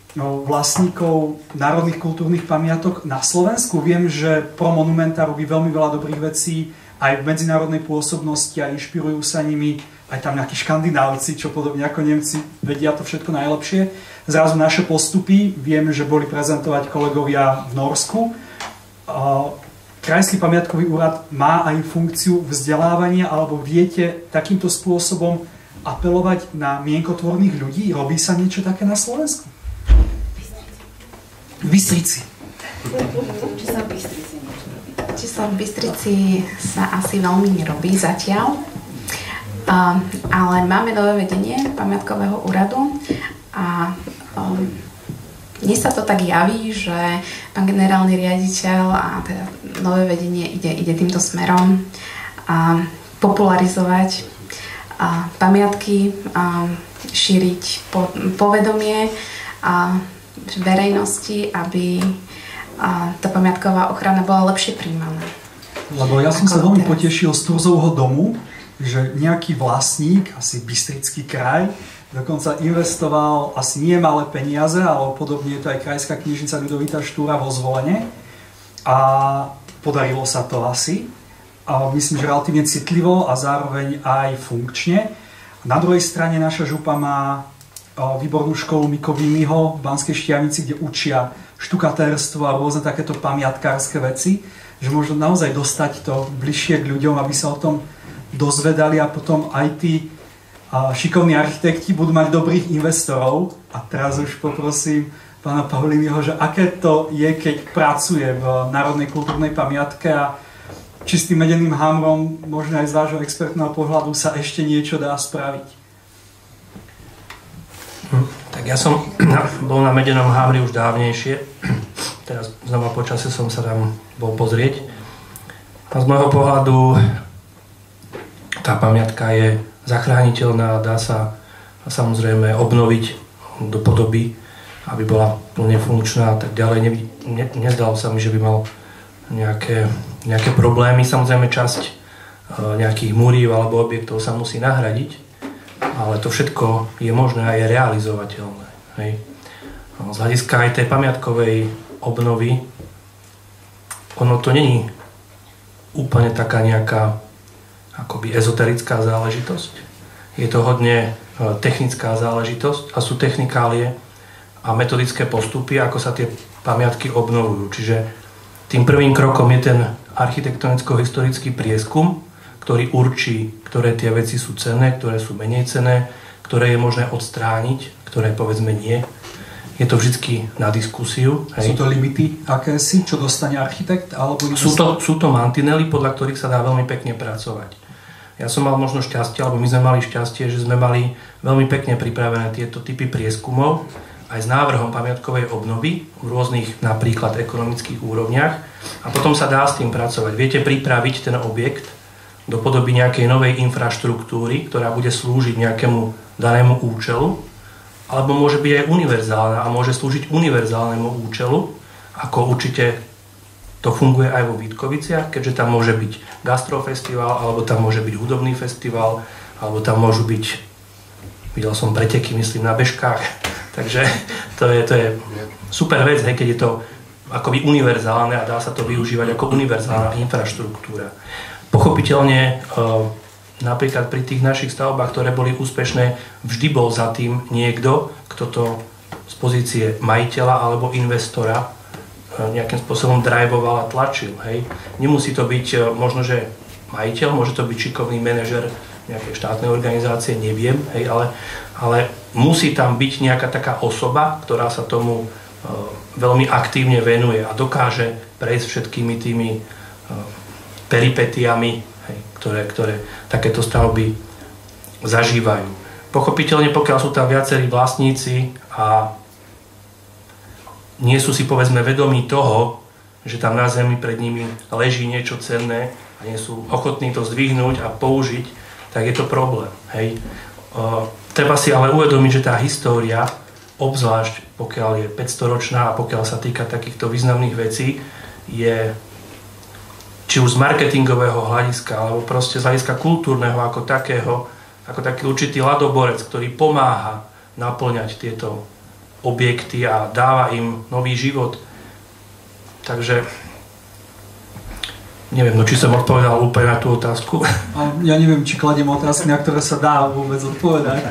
no, vlastníkov národných kultúrnych pamiatok na Slovensku. Viem, že Pro Monumenta robí veľmi veľa dobrých vecí aj v medzinárodnej pôsobnosti a inšpirujú sa nimi aj tam nejakí Škandinávci, čo podobne ako Nemci vedia to všetko najlepšie. Zrazu naše postupy, vieme, že boli prezentovať kolegovia v Norsku. Krajský pamiatkový úrad má aj funkciu vzdelávania, alebo viete takýmto spôsobom apelovať na mienkotvorných ľudí? Robí sa niečo také na Slovensku? V Bystrici.
Či sa v Bystrici niečo robí? Či sa v Bystrici sa asi veľmi nerobí zatiaľ. Um, ale máme nové vedenie pamiatkového úradu a um, mne sa to tak javí, že pán generálny riaditeľ a teda nové vedenie ide, ide týmto smerom a popularizovať a pamiatky, a šíriť po, povedomie a verejnosti, aby a tá pamiatková ochrana bola lepšie príjmaná.
Lebo ja som sa veľmi potešil z Turzovho domu, že nejaký vlastník, asi Bystrický kraj, dokonca investoval asi nie malé peniaze, ale podobne je to aj Krajská knižnica Ľudovita Štúra vo Zvolene. A podarilo sa to asi. A myslím, že relatívne citlivo a zároveň aj funkčne. Na druhej strane naša župa má výbornú školu Miko Vimiho v Banskej Štiavnici, kde učia štukatérstvo a rôzne takéto pamiatkárske veci, že možno naozaj dostať to bližšie k ľuďom, aby sa o tom dozvedali a potom aj tí a, šikovní architekti budú mať dobrých investorov. A teraz už poprosím pána Paulínyho, že aké to je, keď pracuje v Národnej kultúrnej pamiatke a či s tým medeným hamrom, možno aj z vášho expertného pohľadu, sa ešte niečo dá spraviť.
Hm, tak ja som bol na medenom hamri už dávnejšie. Teraz znova po čase som sa tam bol pozrieť. A z môjho pohľadu tá pamiatka je zachrániteľná a dá sa samozrejme obnoviť do podoby, aby bola plne funkčná a tak ďalej. Ne, ne, nezdalo sa mi, že by mal nejaké, nejaké problémy. Samozrejme časť e, nejakých múriv alebo objektov sa musí nahradiť, ale to všetko je možné a je realizovateľné. Hej. Z hľadiska aj tej pamiatkovej obnovy ono to není úplne taká nejaká akoby ezoterická záležitosť. Je to hodne technická záležitosť a sú technikálie a metodické postupy, ako sa tie pamiatky obnovujú. Čiže tým prvým krokom je ten architektonicko-historický prieskum, ktorý určí, ktoré tie veci sú cenné, ktoré sú menej cenné, ktoré je možné odstrániť, ktoré povedzme nie. Je to vždycky na diskusiu. Hej.
Sú to limity akési, čo dostane architekt? Alebo
sú, to, sú to mantinely, podľa ktorých sa dá veľmi pekne pracovať. Ja som mal možno šťastie, alebo my sme mali šťastie, že sme mali veľmi pekne pripravené tieto typy prieskumov aj s návrhom pamiatkovej obnovy v rôznych napríklad ekonomických úrovniach a potom sa dá s tým pracovať. Viete pripraviť ten objekt do podoby nejakej novej infraštruktúry, ktorá bude slúžiť nejakému danému účelu, alebo môže byť aj univerzálna a môže slúžiť univerzálnemu účelu, ako určite to funguje aj vo Vítkoviciach, keďže tam môže byť gastrofestival, alebo tam môže byť hudobný festival, alebo tam môžu byť, videl som preteky, myslím, na bežkách. Takže to je, to je super vec, hej, keď je to akoby univerzálne a dá sa to využívať ako univerzálna infraštruktúra. Pochopiteľne napríklad pri tých našich stavbách, ktoré boli úspešné, vždy bol za tým niekto, kto to z pozície majiteľa alebo investora nejakým spôsobom driveoval a tlačil. Hej. Nemusí to byť možno, že majiteľ, môže to byť šikovný manažer nejakej štátnej organizácie, neviem, hej, ale, ale musí tam byť nejaká taká osoba, ktorá sa tomu uh, veľmi aktívne venuje a dokáže prejsť všetkými tými uh, peripetiami, hej, ktoré, ktoré takéto stavby zažívajú. Pochopiteľne, pokiaľ sú tam viacerí vlastníci a nie sú si povedzme vedomí toho, že tam na zemi pred nimi leží niečo cenné a nie sú ochotní to zdvihnúť a použiť, tak je to problém. Hej. Uh, treba si ale uvedomiť, že tá história, obzvlášť pokiaľ je päťstoročná a pokiaľ sa týka takýchto významných vecí, je či už z marketingového hľadiska, alebo proste z hľadiska kultúrneho ako takého, ako taký určitý ladoborec, ktorý pomáha naplňať tieto objekty a dáva im nový život. Takže neviem, no či som odpovedal úplne na tú otázku.
Ja neviem, či kladiem otázky, na ktoré sa dá vôbec odpovedať.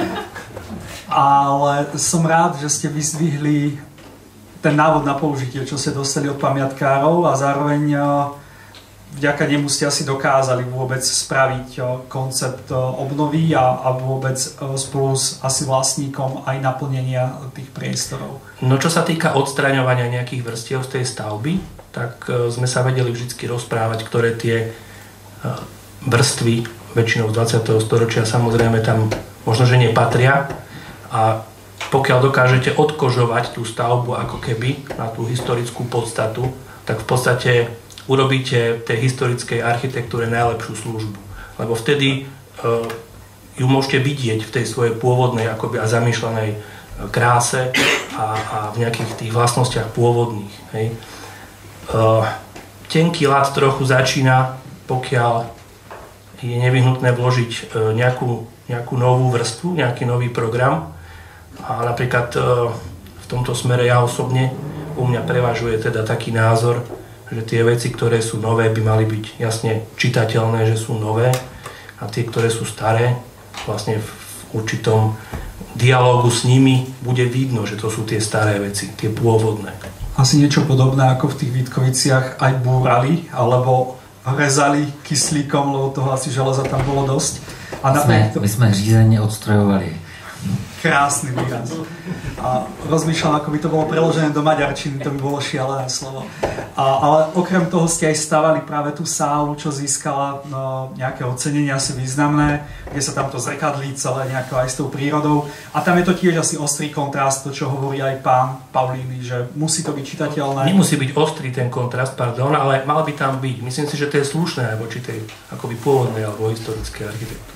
Ale som rád, že ste vyzdvihli ten návod na použitie, čo ste dostali od pamiatkárov a zároveň vďaka nemu ste asi dokázali vôbec spraviť koncept obnovy a, a vôbec spolu s asi vlastníkom aj naplnenia tých priestorov.
No čo sa týka odstraňovania nejakých vrstiev z tej stavby, tak sme sa vedeli vždy rozprávať, ktoré tie vrstvy väčšinou z dvadsiateho storočia samozrejme tam možno, že nepatria a pokiaľ dokážete odkožovať tú stavbu ako keby na tú historickú podstatu, tak v podstate urobíte tej historickej architektúre najlepšiu službu. Lebo vtedy uh, ju môžete vidieť v tej svojej pôvodnej akoby, a zamýšľanej kráse a, a v nejakých tých vlastnostiach pôvodných. Hej. Uh, tenký ľad trochu začína, pokiaľ je nevyhnutné vložiť uh, nejakú, nejakú novú vrstvu, nejaký nový program. A napríklad uh, v tomto smere ja osobne, u mňa prevažuje teda taký názor, že tie veci, ktoré sú nové, by mali byť jasne čitateľné, že sú nové a tie, ktoré sú staré, vlastne v určitom dialógu s nimi bude vidno, že to sú tie staré veci, tie pôvodné.
Asi niečo podobné ako v tých Vítkoviciach aj búrali, alebo rezali kyslíkom, lebo toho asi železa tam bolo dosť. A
my, sme, to... my sme řízenie odstrojovali.
Krásny výraz. A rozmýšľam, ako by to bolo preložené do maďarčiny, to by bolo šialené slovo. A, ale okrem toho ste aj stavali práve tú sálu, čo získala no, nejaké ocenenia asi významné, kde sa tam to zrkadlí celé nejako aj s tou prírodou. A tam je to tiež asi ostrý kontrast, to čo hovorí aj pán Paulíny, že musí to byť čitateľné.
Nemusí byť ostrý ten kontrast, pardon, ale mal by tam byť. Myslím si, že to je slušné voči tej akoby pôvodnej alebo historickej architektúre.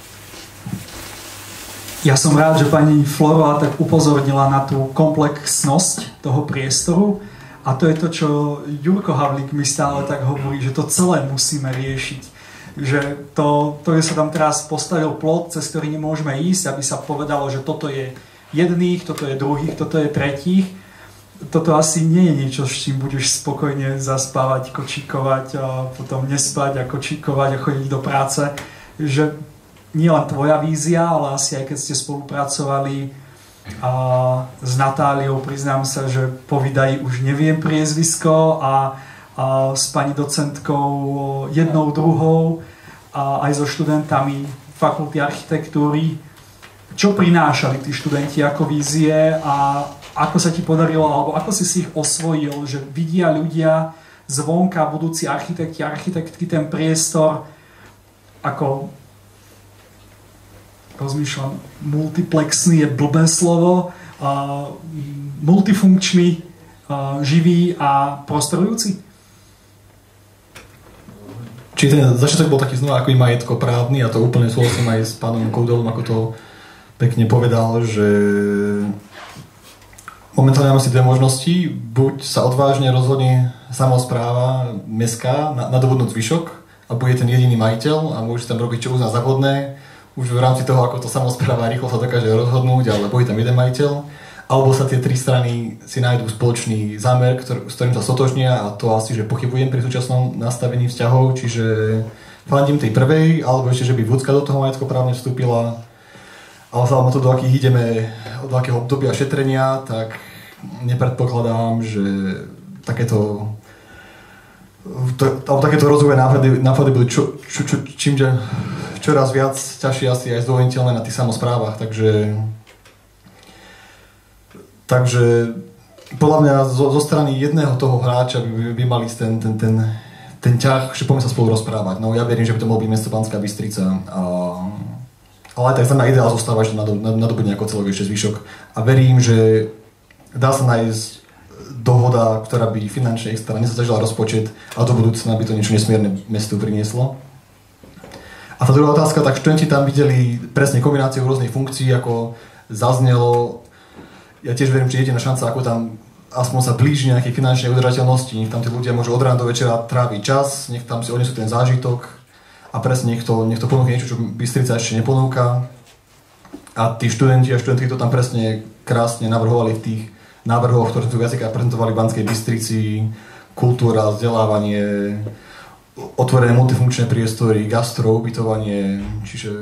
Ja som rád, že pani Florová tak upozornila na tú komplexnosť toho priestoru a to je to, čo Jurko Havlík mi stále tak hovorí, že to celé musíme riešiť. Že to, to že sa tam teraz postavil plot, cez ktorý nemôžeme ísť, aby sa povedalo, že toto je jedných, toto je druhých, toto je tretích. Toto asi nie je niečo, s čím budeš spokojne zaspávať, kočíkovať a potom nespať a kočíkovať a chodiť do práce. Že nie len tvoja vízia, ale asi aj keď ste spolupracovali a s Natáliou, priznám sa, že po vydaji už neviem priezvisko a, a s pani docentkou jednou, druhou a aj so študentami fakulty architektúry. Čo prinášali tí študenti ako vízie a ako sa ti podarilo, alebo ako si si ich osvojil, že vidia ľudia zvonka, budúci architekti, architektky ten priestor ako rozmýšľam, multiplexný je blbé slovo, uh, multifunkčný, uh, živý a prosperujúci?
Čiže ten začiatok bol taký znova ako i majetkoprávny a to úplne súhlasím aj s pánom Koudelom, ako to pekne povedal, že momentálne máme si dve možnosti, buď sa odvážne rozhodne samospráva mestská nadobudnúť zvyšok a bude ten jediný majiteľ a môže tam robiť čo uzná za vhodné, už v rámci toho, ako to samospráva rýchlo sa dokáže rozhodnúť, alebo je tam jeden majiteľ, alebo sa tie tri strany si nájdú spoločný zámer, ktorý, s ktorým sa stotožnia a to asi, že pochybujem pri súčasnom nastavení vzťahov, čiže fandím tej prvej, alebo ešte, že by Vúcka do toho majetkoprávne vstúpila, ale vzhľadom na to, do akých ideme, do akého obdobia šetrenia, tak nepredpokladám, že takéto to, takéto rozvoje nápady, nápady budú čo, čo, čo, čím čoraz viac ťažšie asi aj zdôvodniteľné na tých samosprávach, takže takže podľa mňa zo, zo strany jedného toho hráča by, by mali ten, ten, ten, ten ťah, že poďme sa spolu rozprávať. No ja verím, že by to mohlo byť mesto Banská Bystrica, a, ale aj tak za mňa ideál zostáva, že nadobudne ako celok ešte zvyšok a verím, že dá sa nájsť dohoda, ktorá by finančne extra nezaťažila rozpočet a do budúcna by to niečo nesmierne mestu prinieslo. A tá druhá otázka, tak študenti tam videli presne kombináciu rôznych funkcií, ako zaznelo. Ja tiež verím, že jediná šanca, ako tam aspoň sa blíži nejakej finančnej udržateľnosti, nech tam tí ľudia môžu od rána do večera tráviť čas, nech tam si odnesú ten zážitok a presne nech to, nech to ponúkne niečo, čo Bystrica ešte neponúka. A tí študenti a študentky to tam presne krásne navrhovali v tých návrhoch, ktoré tu viackrát prezentovali v Banskej Bystrici, kultúra, vzdelávanie, otvorené multifunkčné priestory, gastro, ubytovanie, čiže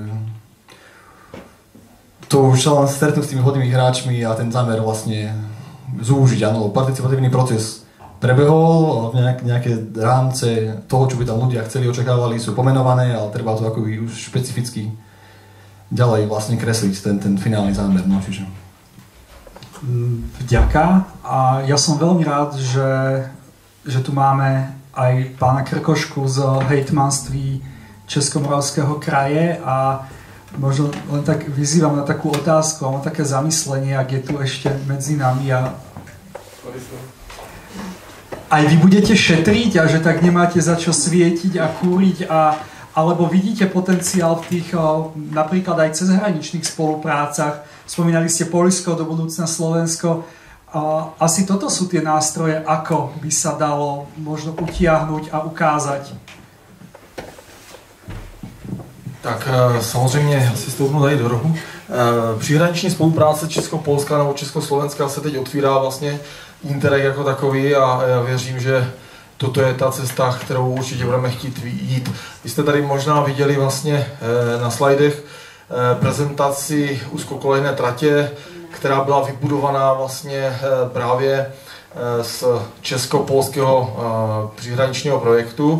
to už sa len stretnú s tými vhodnými hráčmi a ten zámer vlastne zúžiť, áno, participatívny proces prebehol, nejak, nejaké rámce toho, čo by tam ľudia chceli, očakávali, sú pomenované, ale treba to akoby už špecificky ďalej vlastne kresliť ten, ten finálny zámer, no, čiže.
Vďaka a ja som veľmi rád, že, že tu máme aj pána Krkošku z hejtmanství Českomoravského kraje a možno len tak vyzývam na takú otázku a mám také zamyslenie, ak je tu ešte medzi nami a aj vy budete šetriť a že tak nemáte za čo svietiť a kúriť a alebo vidíte potenciál v tých napríklad aj cezhraničných spoluprácach. Spomínali ste Poľsko, do budúcna Slovensko. Asi toto sú tie nástroje, ako by sa dalo možno utiahnuť a ukázať.
Tak samozřejmě asi stoupnu tady do rohu. Příhraniční spolupráce Česko-Polska nebo Československa se teď otvírá vlastně Interreg jako takový a já věřím, že toto je ta cesta, kterou určitě budeme chtít jít. Vy jste tady možná viděli vlastně na slajdech prezentaci úzkokolejné tratě, která byla vybudovaná vlastně právě z česko-polského příhraničního projektu.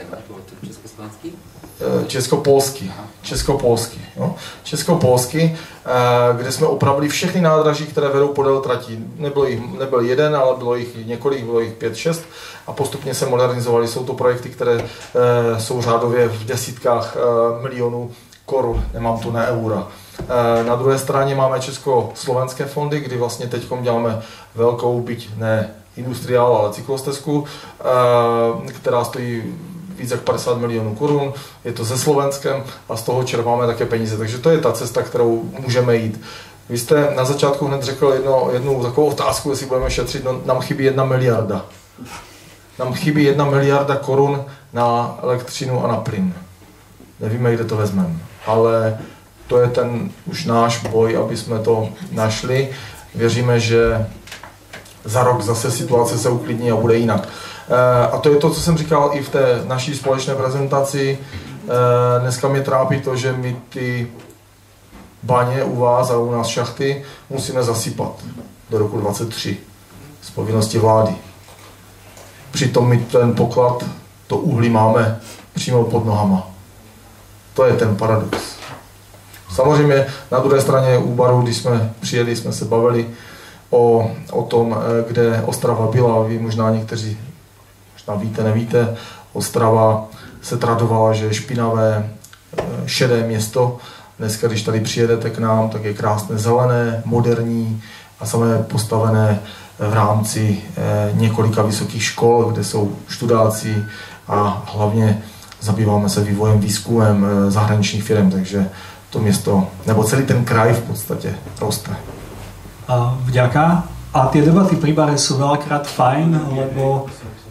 Česko-polský. Česko-polský. No. Česko-polský, kde jsme opravili všechny nádraží, které vedou podél tratí. Nebyl, jich, nebyl jeden, ale bylo jich několik, bylo jich pět, šest a postupně se modernizovali. Jsou to projekty, které jsou řádově v desítkách milionů korun, nemám tu na eura. Na druhé straně máme československé fondy, kdy vlastně teď děláme velkou, byť ne industriál, ale cyklostezku, která stojí víc jak padesát milionů korun, je to se Slovenskem a z toho čerpáme také peníze, takže to je ta cesta, kterou můžeme jít. Vy jste na začátku hned řekl jedno, jednu takovou otázku, jestli budeme šetřit, no, nám chybí jedna miliarda. Nám chybí jedna miliarda korun na elektřinu a na plyn. Nevíme, kde to vezmeme, ale to je ten už náš boj, aby jsme to našli. Věříme, že za rok zase situace se uklidní a bude jinak. A to je to, co jsem říkal i v té naší společné prezentaci. Dneska mě trápí to, že my ty baně u vás a u nás šachty musíme zasypat do roku dvacet tři z povinnosti vlády. Přitom my ten poklad, to uhlí máme přímo pod nohama. To je ten paradox. Samozřejmě na druhé straně u baru, když jsme přijeli, jsme se bavili o, o tom, kde Ostrava byla. Vy možná někteří možná víte, nevíte, Ostrava se tradovala, že je špinavé, šedé město. Dneska, když tady přijedete k nám, tak je krásné zelené, moderní a samé postavené v rámci několika vysokých škol, kde jsou študáci a hlavně zabýváme se vývojem, výzkumem zahraničních firm, takže to město, nebo celý ten kraj v podstatě roste.
A vďaka. A tie debaty pri bare sú veľakrát fajn, lebo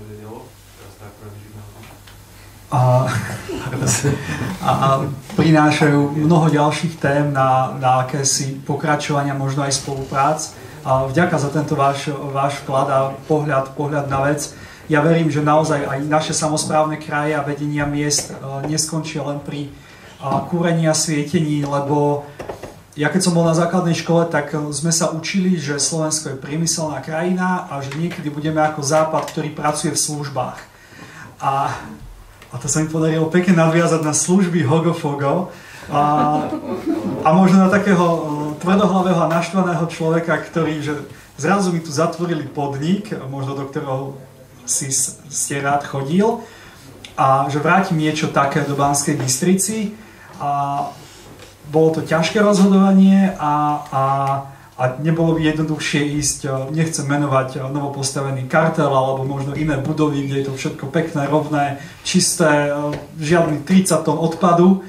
a, a prinášajú mnoho ďalších tém na, na akési pokračovania, možno aj spoluprác. A vďaka za tento váš, váš vklad a pohľad, pohľad na vec. Ja verím, že naozaj aj naše samosprávne kraje a vedenia miest neskončia len pri kúrení a svietení, lebo ja keď som bol na základnej škole, tak sme sa učili, že Slovensko je priemyselná krajina a že niekedy budeme ako Západ, ktorý pracuje v službách. A, a to sa mi podarilo pekne nadviazať na služby Hogofogo a, a možno na takého tvrdohlavého a naštvaného človeka, ktorý, že zrazu mi tu zatvorili podnik, možno do ktorého si ste rád chodil, a že vrátim niečo také do Banskej Bystrici. A bolo to ťažké rozhodovanie a, a, a nebolo by jednoduchšie ísť, nechcem menovať novopostavený kartel alebo možno iné budovy, kde je to všetko pekné, rovné, čisté, žiadny tridsať tón odpadu.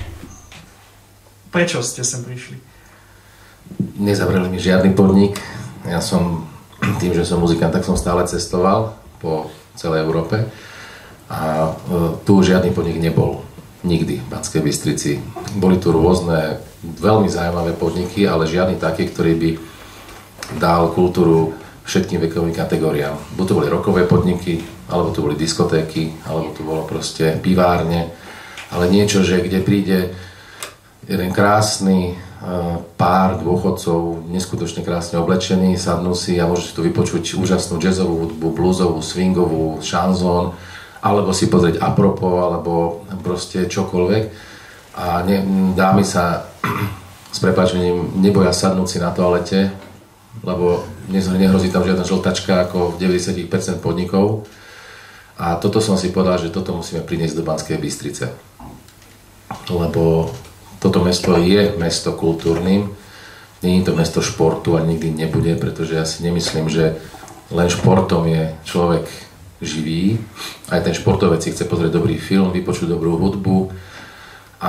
Prečo ste sem prišli?
Nezavreli mi žiadny podnik. Ja som, tým, že som muzikant, tak som stále cestoval po celej Európe a tu žiadny podnik nebol. nikdy v Banskej Bystrici. Boli tu rôzne veľmi zaujímavé podniky, ale žiadny taký, ktorý by dal kultúru všetkým vekovým kategóriám. Buď to boli rockové podniky, alebo tu boli diskotéky, alebo tu bolo proste pivárne, ale niečo, že kde príde jeden krásny pár dôchodcov, neskutočne krásne oblečení, sadnú si a môžete tu vypočuť úžasnú jazzovú hudbu, bluesovú, swingovú, šanzón, alebo si pozrieť apropos, alebo proste čokoľvek. A ne, dámy sa s prepáčením neboja sadnúť si na toalete, lebo nehrozí tam žiadna žltačka ako v deväťdesiat percent podnikov. A toto som si povedal, že toto musíme priniesť do Banskej Bystrice. Lebo toto mesto je mesto kultúrnym, nie je to mesto športu a nikdy nebude, pretože ja si nemyslím, že len športom je človek živý. Aj ten športovec si chce pozrieť dobrý film, vypočuť dobrú hudbu a, a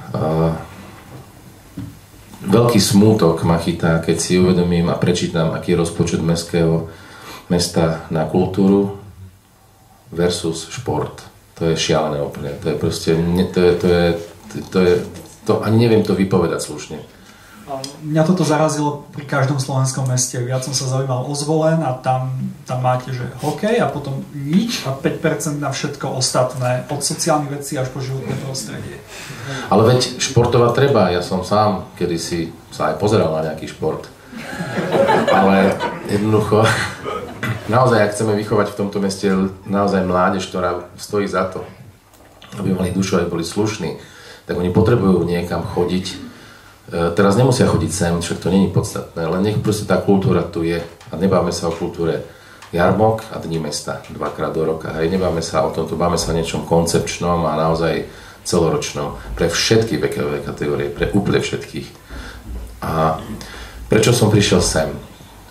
veľký smútok ma chytá, keď si uvedomím a prečítam, aký je rozpočet mestského mesta na kultúru versus šport. To je šialené úplne. To je proste, to je, to je, to je, to ani neviem to vypovedať slušne.
Mňa toto zarazilo pri každom slovenskom meste. Viac som sa zaujímal o Zvolen a tam, tam máte, že hokej a potom nič a päť percent na všetko ostatné, od sociálnych vecí až po životné prostredie.
Ale veď športovať treba. Ja som sám kedysi sa aj pozeral na nejaký šport. Ale jednoducho, naozaj, ak chceme vychovať v tomto meste naozaj mládež, ktorá stojí za to, aby mali dušu, aby boli slušní, tak oni potrebujú niekam chodiť. E, teraz nemusia chodiť sem, však to nie je podstatné, len nech proste tá kultúra tu je. A nebáme sa o kultúre jarmok a dní mesta dvakrát do roka. Hej, nebáme sa o tomto, báme sa o niečom koncepčnom a naozaj celoročnom. Pre všetky vekové kategórie, pre úplne všetkých. A prečo som prišiel sem? E,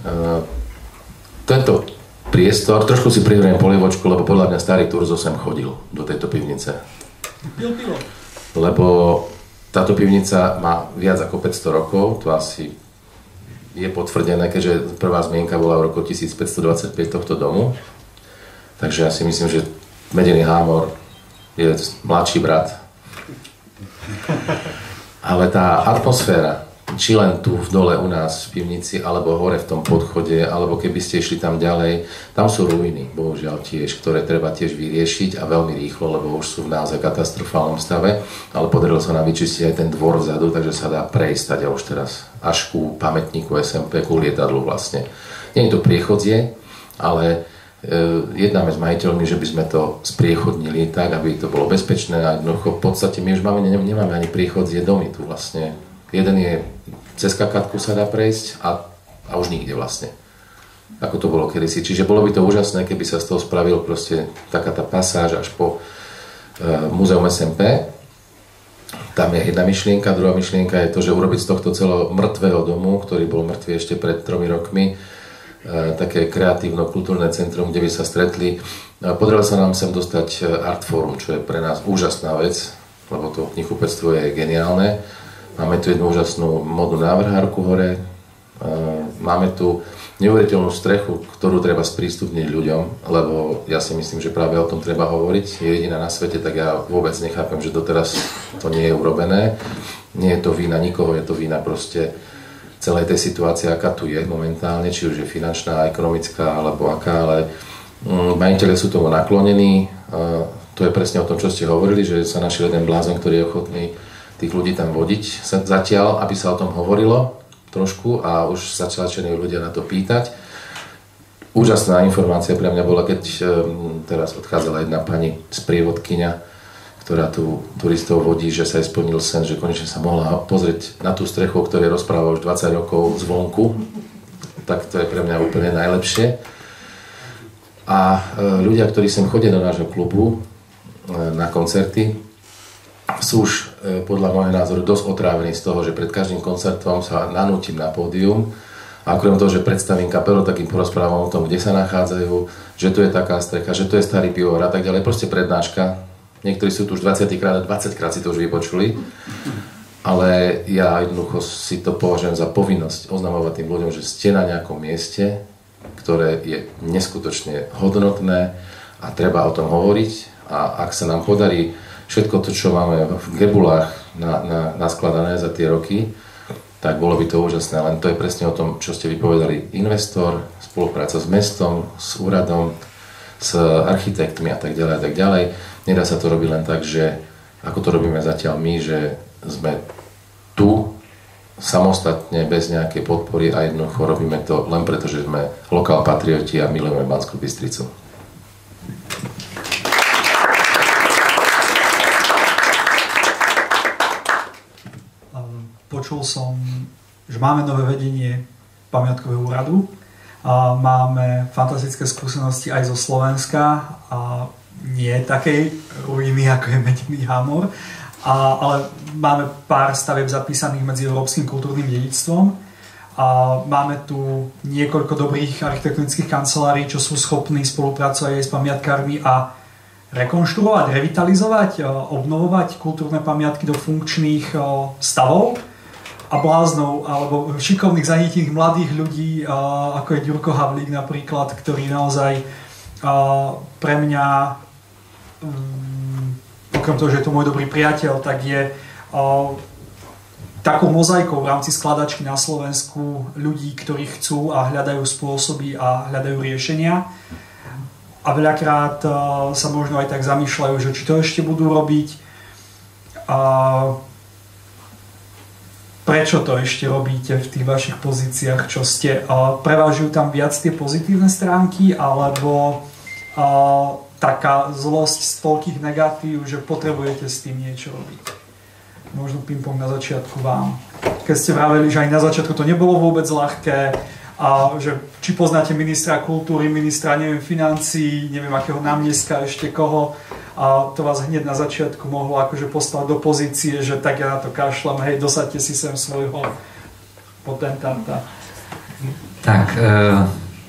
tento priestor, trošku si prihriem polievočku, lebo podľa mňa starý Turzo sem chodil do tejto pivnice.
Pil pivo.
Lebo táto pivnica má viac ako päťsto rokov, to asi je potvrdené, keďže prvá zmienka bola v roku tisícpäťstodvadsaťpäť tohto domu. Takže ja si myslím, že Medený Hámor je mladší brat. Ale tá atmosféra, či len tu v dole u nás v pivnici, alebo hore v tom podchode, alebo keby ste išli tam ďalej, tam sú ruiny, bohužiaľ tiež, ktoré treba tiež vyriešiť a veľmi rýchlo, lebo už sú v naozaj katastrofálnom stave, ale podarilo sa nám vyčistiť aj ten dvor vzadu, takže sa dá prejsť a už teraz až ku pamätníku es em pé, ku lietadlu vlastne. Nie je to priechodzie, ale e, jednáme s majiteľmi, že by sme to spriechodnili tak, aby to bolo bezpečné a jednoducho v podstate my už máme, nemáme ani priechodzie domy tu vlastne. Jeden je cez kakatku sa dá prejsť a, a už nikde vlastne. Ako to bolo kedysi. Čiže bolo by to úžasné, keby sa z toho spravil proste taká tá pasáž až po uh, múzeum es em pé. Tam je jedna myšlienka, druhá myšlienka je to, že urobiť z tohto celého mŕtvého domu, ktorý bol mŕtvý ešte pred tromi rokmi, uh, také kreatívno-kultúrne centrum, kde by sa stretli. Uh, podarilo sa nám sem dostať Art Forum, čo je pre nás úžasná vec, lebo to knihkupectvo je geniálne. Máme tu jednu úžasnú modnú návrhárku hore, máme tu neuveriteľnú strechu, ktorú treba sprístupniť ľuďom, lebo ja si myslím, že práve o tom treba hovoriť. Je jediná na svete, tak ja vôbec nechápem, že doteraz to nie je urobené. Nie je to vína nikoho, je to vína proste celej tej situácie, aká tu je momentálne, či už je finančná, ekonomická, alebo aká, ale majiteľe sú tomu naklonení. To je presne o tom, čo ste hovorili, že sa našiel jeden blázon, ktorý je ochotný tých ľudí tam vodiť zatiaľ, aby sa o tom hovorilo trošku a už sa začali ľudia na to pýtať. Úžasná informácia pre mňa bola, keď teraz odchádzala jedna pani sprievodkyňa, ktorá tu turistov vodí, že sa jej splnil sen, že konečne sa mohla pozrieť na tú strechu, o ktorej rozpráva už dvadsať rokov zvonku. Tak to je pre mňa úplne najlepšie. A ľudia, ktorí sem chodia do nášho klubu na koncerty, sú už podľa môjho názoru dosť otrávení z toho, že pred každým koncertom sa nanútim na pódium a okrem toho, že predstavím kapelu, tak im porozprávam o tom, kde sa nachádzajú, že tu je taká strecha, že tu je starý pivovar a tak ďalej, proste prednáška. Niektorí sú tu už dvadsať krát a dvadsať krát si to už vypočuli, ale ja jednoducho si to považujem za povinnosť oznamovať tým ľuďom, že ste na nejakom mieste, ktoré je neskutočne hodnotné a treba o tom hovoriť a ak sa nám podarí všetko to, čo máme v gebulách na, na, naskladané za tie roky, tak bolo by to úžasné. Len to je presne o tom, čo ste vypovedali. Investor, spolupráca s mestom, s úradom, s architektmi a tak ďalej a tak ďalej. Nedá sa to robiť len tak, že ako to robíme zatiaľ my, že sme tu samostatne, bez nejakej podpory a jednoducho robíme to len preto, že sme lokál patrioti a milujeme Banskú Bystricu.
Počul som, že máme nové vedenie pamiatkového úradu a máme fantastické skúsenosti aj zo Slovenska a nie takej ruiny, ako je Medený Hámor, a, ale máme pár stavieb zapísaných medzi európskym kultúrnym dedičstvom a máme tu niekoľko dobrých architektonických kancelárií, čo sú schopní spolupracovať aj s pamiatkármi a rekonštruovať, revitalizovať, obnovovať kultúrne pamiatky do funkčných stavov a bláznov alebo šikovných, zanietených mladých ľudí, ako je Ďurko Havlík napríklad, ktorý naozaj pre mňa, okrem toho, že je to môj dobrý priateľ, tak je takou mozaikou v rámci skladačky na Slovensku ľudí, ktorí chcú a hľadajú spôsoby a hľadajú riešenia. A veľakrát sa možno aj tak zamýšľajú, že či to ešte budú robiť. A prečo to ešte robíte v tých vašich pozíciách, čo ste? Prevážujú tam viac tie pozitívne stránky, alebo taká zlosť z toľkých negatív, že potrebujete s tým niečo robiť? Možno ping-pong na začiatku vám. Keď ste vraveli, že aj na začiatku to nebolo vôbec ľahké, a že či poznáte ministra kultúry, ministra, neviem, financií, neviem, akého námestka, ešte koho, a to vás hneď na začiatku mohlo akože postaviť do pozície, že tak ja na to kašlem, hej, dosaďte si sem svojho potentáta.
Tak, uh,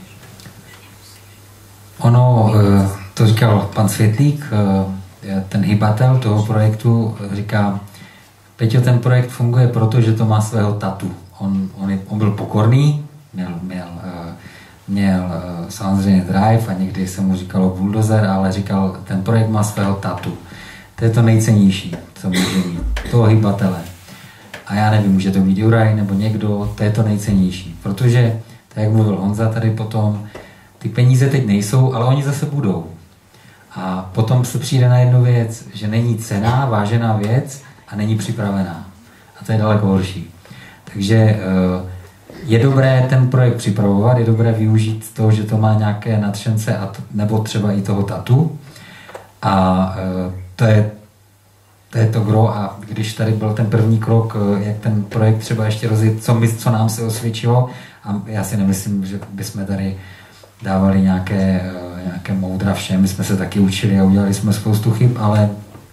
ono, uh, to říkal pan Světlík, uh, ten hybatel toho projektu, říká, Peťo, ten projekt funguje proto, že to má svého tatu. On, on, je, on byl pokorný, Měl, měl, měl samozřejmě drive a někdy se mu říkalo bulldozer, ale říkal, ten projekt má svého tatu. To je to nejcennější, co může mít. Toho hybatele. A já nevím, může to být Juraj nebo někdo, to je to nejcennější. Protože, tak jak mluvil Honza tady potom, ty peníze teď nejsou, ale oni zase budou. A potom se přijde na jednu věc, že není cenná, vážená věc a není připravená. A to je daleko horší. Takže je dobré ten projekt připravovat, je dobré využít toho, že to má nějaké nadšence a t- nebo třeba i toho tatu. A e, to, je, to je to gro. A když tady byl ten první krok, jak ten projekt třeba ještě rozjet, co, my, co nám se osvědčilo, a já si nemyslím, že bychom tady dávali nějaké, nějaké moudra všem, my jsme se taky učili a udělali jsme spoustu chyb, ale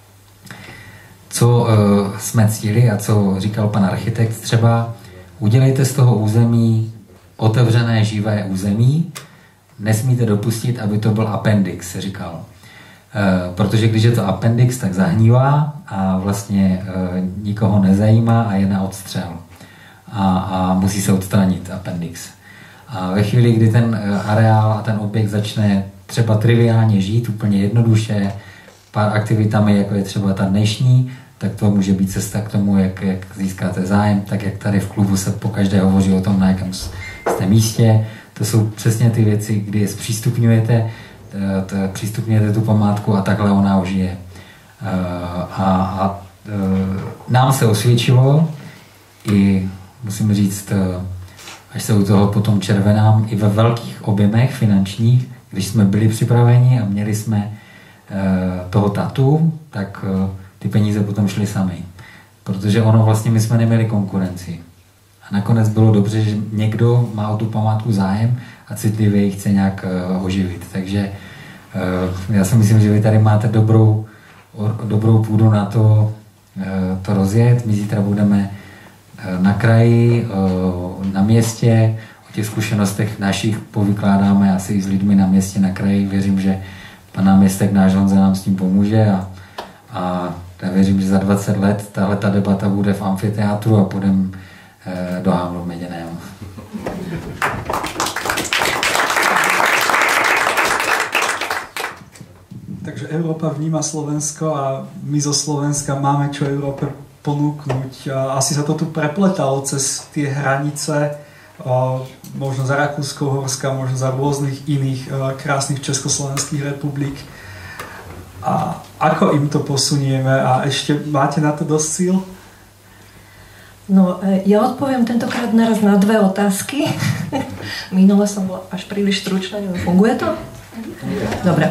co e, jsme ctili a co říkal pan architekt třeba, udělejte z toho území otevřené živé území, nesmíte dopustit, aby to byl appendix, se říkal. E, protože když je to appendix, tak zahnívá a vlastně e, nikoho nezajímá a je na odstřel. A, a musí se odstranit appendix. A ve chvíli, kdy ten areál a ten objekt začne třeba triviálně žít, úplně jednoduše, pár aktivitami, jako je třeba ta dnešní, tak to může být cesta k tomu, jak, jak získáte zájem, tak jak tady v klubu se pokaždé hovoří o tom, na jakém jste místě. To jsou přesně ty věci, kdy je zpřístupňujete, přístupňujete tu památku a takhle ona ožije. A, a nám se osvědčilo i, musím říct, až se u toho potom červenám, i ve velkých objemech finančních, když jsme byli připraveni a měli jsme toho tatu, tak ty peníze potom šly sami. Protože ono vlastně my jsme neměli konkurenci. A nakonec bylo dobře, že někdo má o tu památku zájem a citlivě ji chce nějak uh, oživit. Takže uh, já si myslím, že vy tady máte dobrou, o, dobrou půdu na to, uh, to rozjet. My zítra budeme uh, na kraji, uh, na městě. O těch zkušenostech našich povykládáme asi s lidmi na městě, na kraji. Věřím, že pan náměstek náš Honza nám s tím pomůže a, a já věřím, že za dvacet let tahle ta debata bude v amfiteátru a půjdeme eh, do Hámru Meděného.
Takže Európa vníma Slovensko a my zo Slovenska máme čo Európe ponúknuť. Asi sa to tu prepletalo cez tie hranice, možno za Rakúsko-Uhorska, možno za rôznych iných krásnych československých republik. A ako im to posunieme? A ešte máte na to dosť síl?
No, ja odpoviem tentokrát naraz na dve otázky. Minule som bola až príliš stručná, neviem, funguje to? Dobre.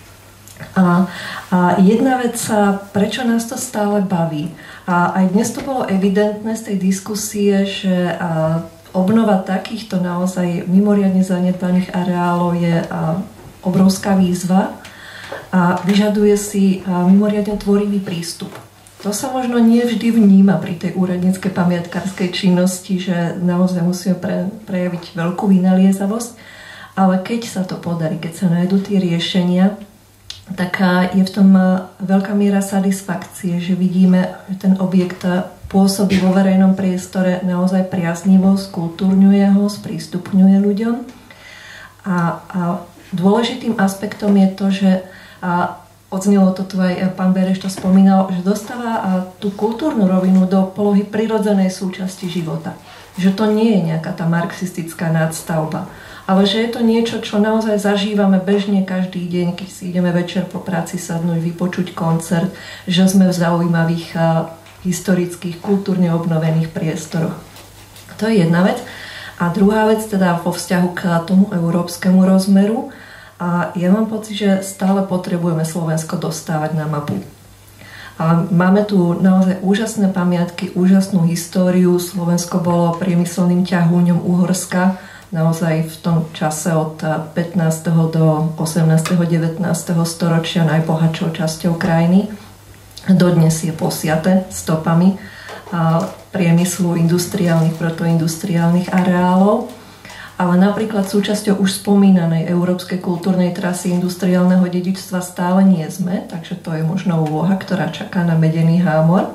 A, a jedna vec, prečo nás to stále baví? A aj dnes to bolo evidentné z tej diskusie, že a, obnova takýchto naozaj mimoriadne zanedbaných areálov je a, obrovská výzva a vyžaduje si a, mimoriadne tvorivý prístup. To sa možno nie vždy vníma pri tej úradníckej pamiatkárskej činnosti, že naozaj musíme pre, prejaviť veľkú vynaliezavosť, ale keď sa to podarí, keď sa nájdú tie riešenia, tak je v tom veľká miera satisfakcie, že vidíme, že ten objekt pôsobí vo verejnom priestore naozaj priaznivo, skultúrňuje ho, sprístupňuje ľuďom. A, a dôležitým aspektom je to, že a odznelo to tu aj pán Bereš to spomínal, že dostáva tú kultúrnu rovinu do polohy prirodzenej súčasti života. Že to nie je nejaká tá marxistická nadstavba, ale že je to niečo, čo naozaj zažívame bežne každý deň, keď si ideme večer po práci sadnúť, vypočuť koncert, že sme v zaujímavých a, historických, kultúrne obnovených priestoroch. To je jedna vec. A druhá vec teda vo vzťahu k tomu európskemu rozmeru. A ja mám pocit, že stále potrebujeme Slovensko dostávať na mapu. A máme tu naozaj úžasné pamiatky, úžasnú históriu. Slovensko bolo priemyselným ťahúňom Uhorska, naozaj v tom čase od pätnásteho do osemnásteho devätnásteho storočia najbohatšou časťou krajiny. Dodnes je posiate stopami priemyslu industriálnych, protoindustriálnych areálov. Ale napríklad súčasťou už spomínanej Európskej kultúrnej trasy industriálneho dedičstva stále nie sme, takže to je možno úloha, ktorá čaká na medený hámor.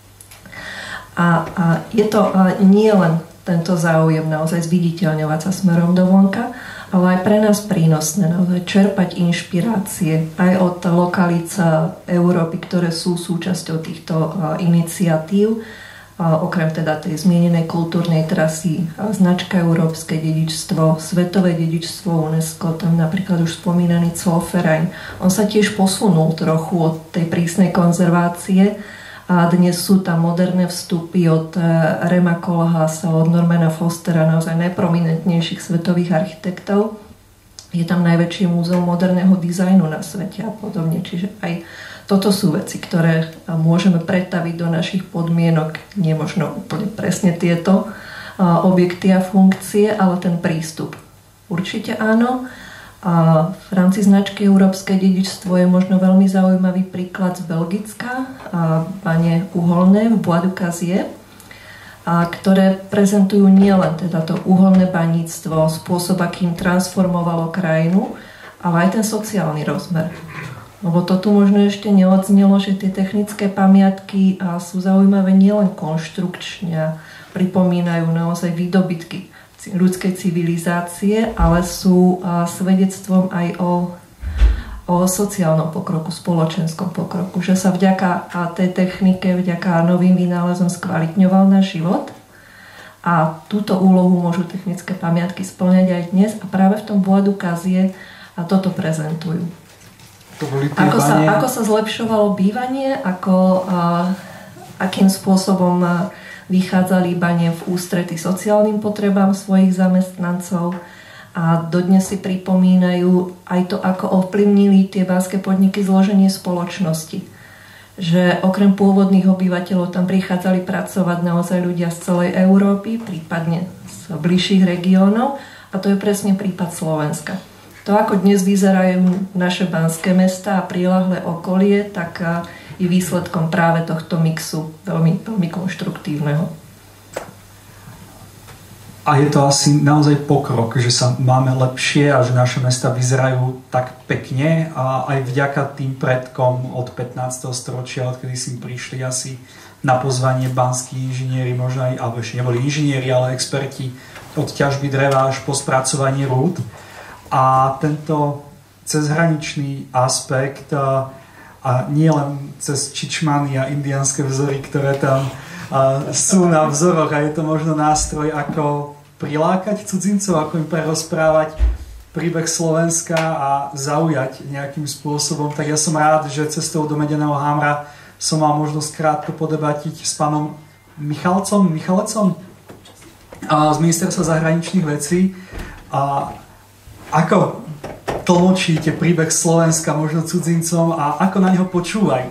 A, a je to nie len tento záujem naozaj zviditeľňovať sa smerom do vonka, ale aj pre nás prínosné naozaj čerpať inšpirácie aj od lokalít Európy, ktoré sú súčasťou týchto iniciatív, okrem teda tej zmienenej kultúrnej trasy, značka Európske dedičstvo, Svetové dedičstvo UNESCO, tam napríklad už spomínaný Zollverein. On sa tiež posunul trochu od tej prísnej konzervácie a dnes sú tam moderné vstupy od Rema Koolhaasa, od Normana Fostera, naozaj najprominentnejších svetových architektov. Je tam najväčšie múzeum moderného dizajnu na svete a podobne, čiže aj toto sú veci, ktoré môžeme pretaviť do našich podmienok, nie možno úplne presne tieto objekty a funkcie, ale ten prístup. Určite áno. A v rámci značky Európske dedičstvo je možno veľmi zaujímavý príklad z Belgicka, bane uholné v Bois du Cazier, ktoré prezentujú nielen teda to uholné baníctvo, spôsob, akým transformovalo krajinu, ale aj ten sociálny rozmer. Lebo to tu možno ešte neodznelo, že tie technické pamiatky sú zaujímavé nielen konštrukčne, pripomínajú naozaj výdobytky ľudskej civilizácie, ale sú svedectvom aj o, o sociálnom pokroku, spoločenskom pokroku, že sa vďaka tej technike, vďaka novým vynálezom skvalitňoval náš život. A túto úlohu môžu technické pamiatky spĺňať aj dnes a práve v tom Bois du Cazier a toto prezentujú. Ako sa, ako sa zlepšovalo bývanie, ako, a, akým spôsobom a, vychádzali bane v ústrety sociálnym potrebám svojich zamestnancov a dodnes si pripomínajú aj to, ako ovplyvnili tie banské podniky zloženie spoločnosti. Že okrem pôvodných obyvateľov tam prichádzali pracovať naozaj ľudia z celej Európy, prípadne z bližších regiónov a to je presne prípad Slovenska. To, ako dnes vyzerajú naše banské mestá a priľahlé okolie, tak je výsledkom práve tohto mixu veľmi, veľmi konštruktívneho.
A je to asi naozaj pokrok, že sa máme lepšie a že naše mesta vyzerajú tak pekne a aj vďaka tým predkom od pätnásteho storočia, odkedy si prišli asi na pozvanie banskí inžinieri, možno aj, alebo ešte neboli inžinieri, ale experti od ťažby dreva až po spracovanie rúd. A tento cezhraničný aspekt a, a nie len cez čičmany a indiánske vzory, ktoré tam a, sú na vzoroch a je to možno nástroj, ako prilákať cudzincov, ako im prerozprávať príbeh Slovenska a zaujať nejakým spôsobom. Tak ja som rád, že cestou do Medeného Hamra som mal možnosť krátko podebatiť s pánom Michalcom, Michalecom a z Ministerstva zahraničných vecí. A ako tlmočíte príbeh Slovenska možno cudzincom a ako na neho počúvajú?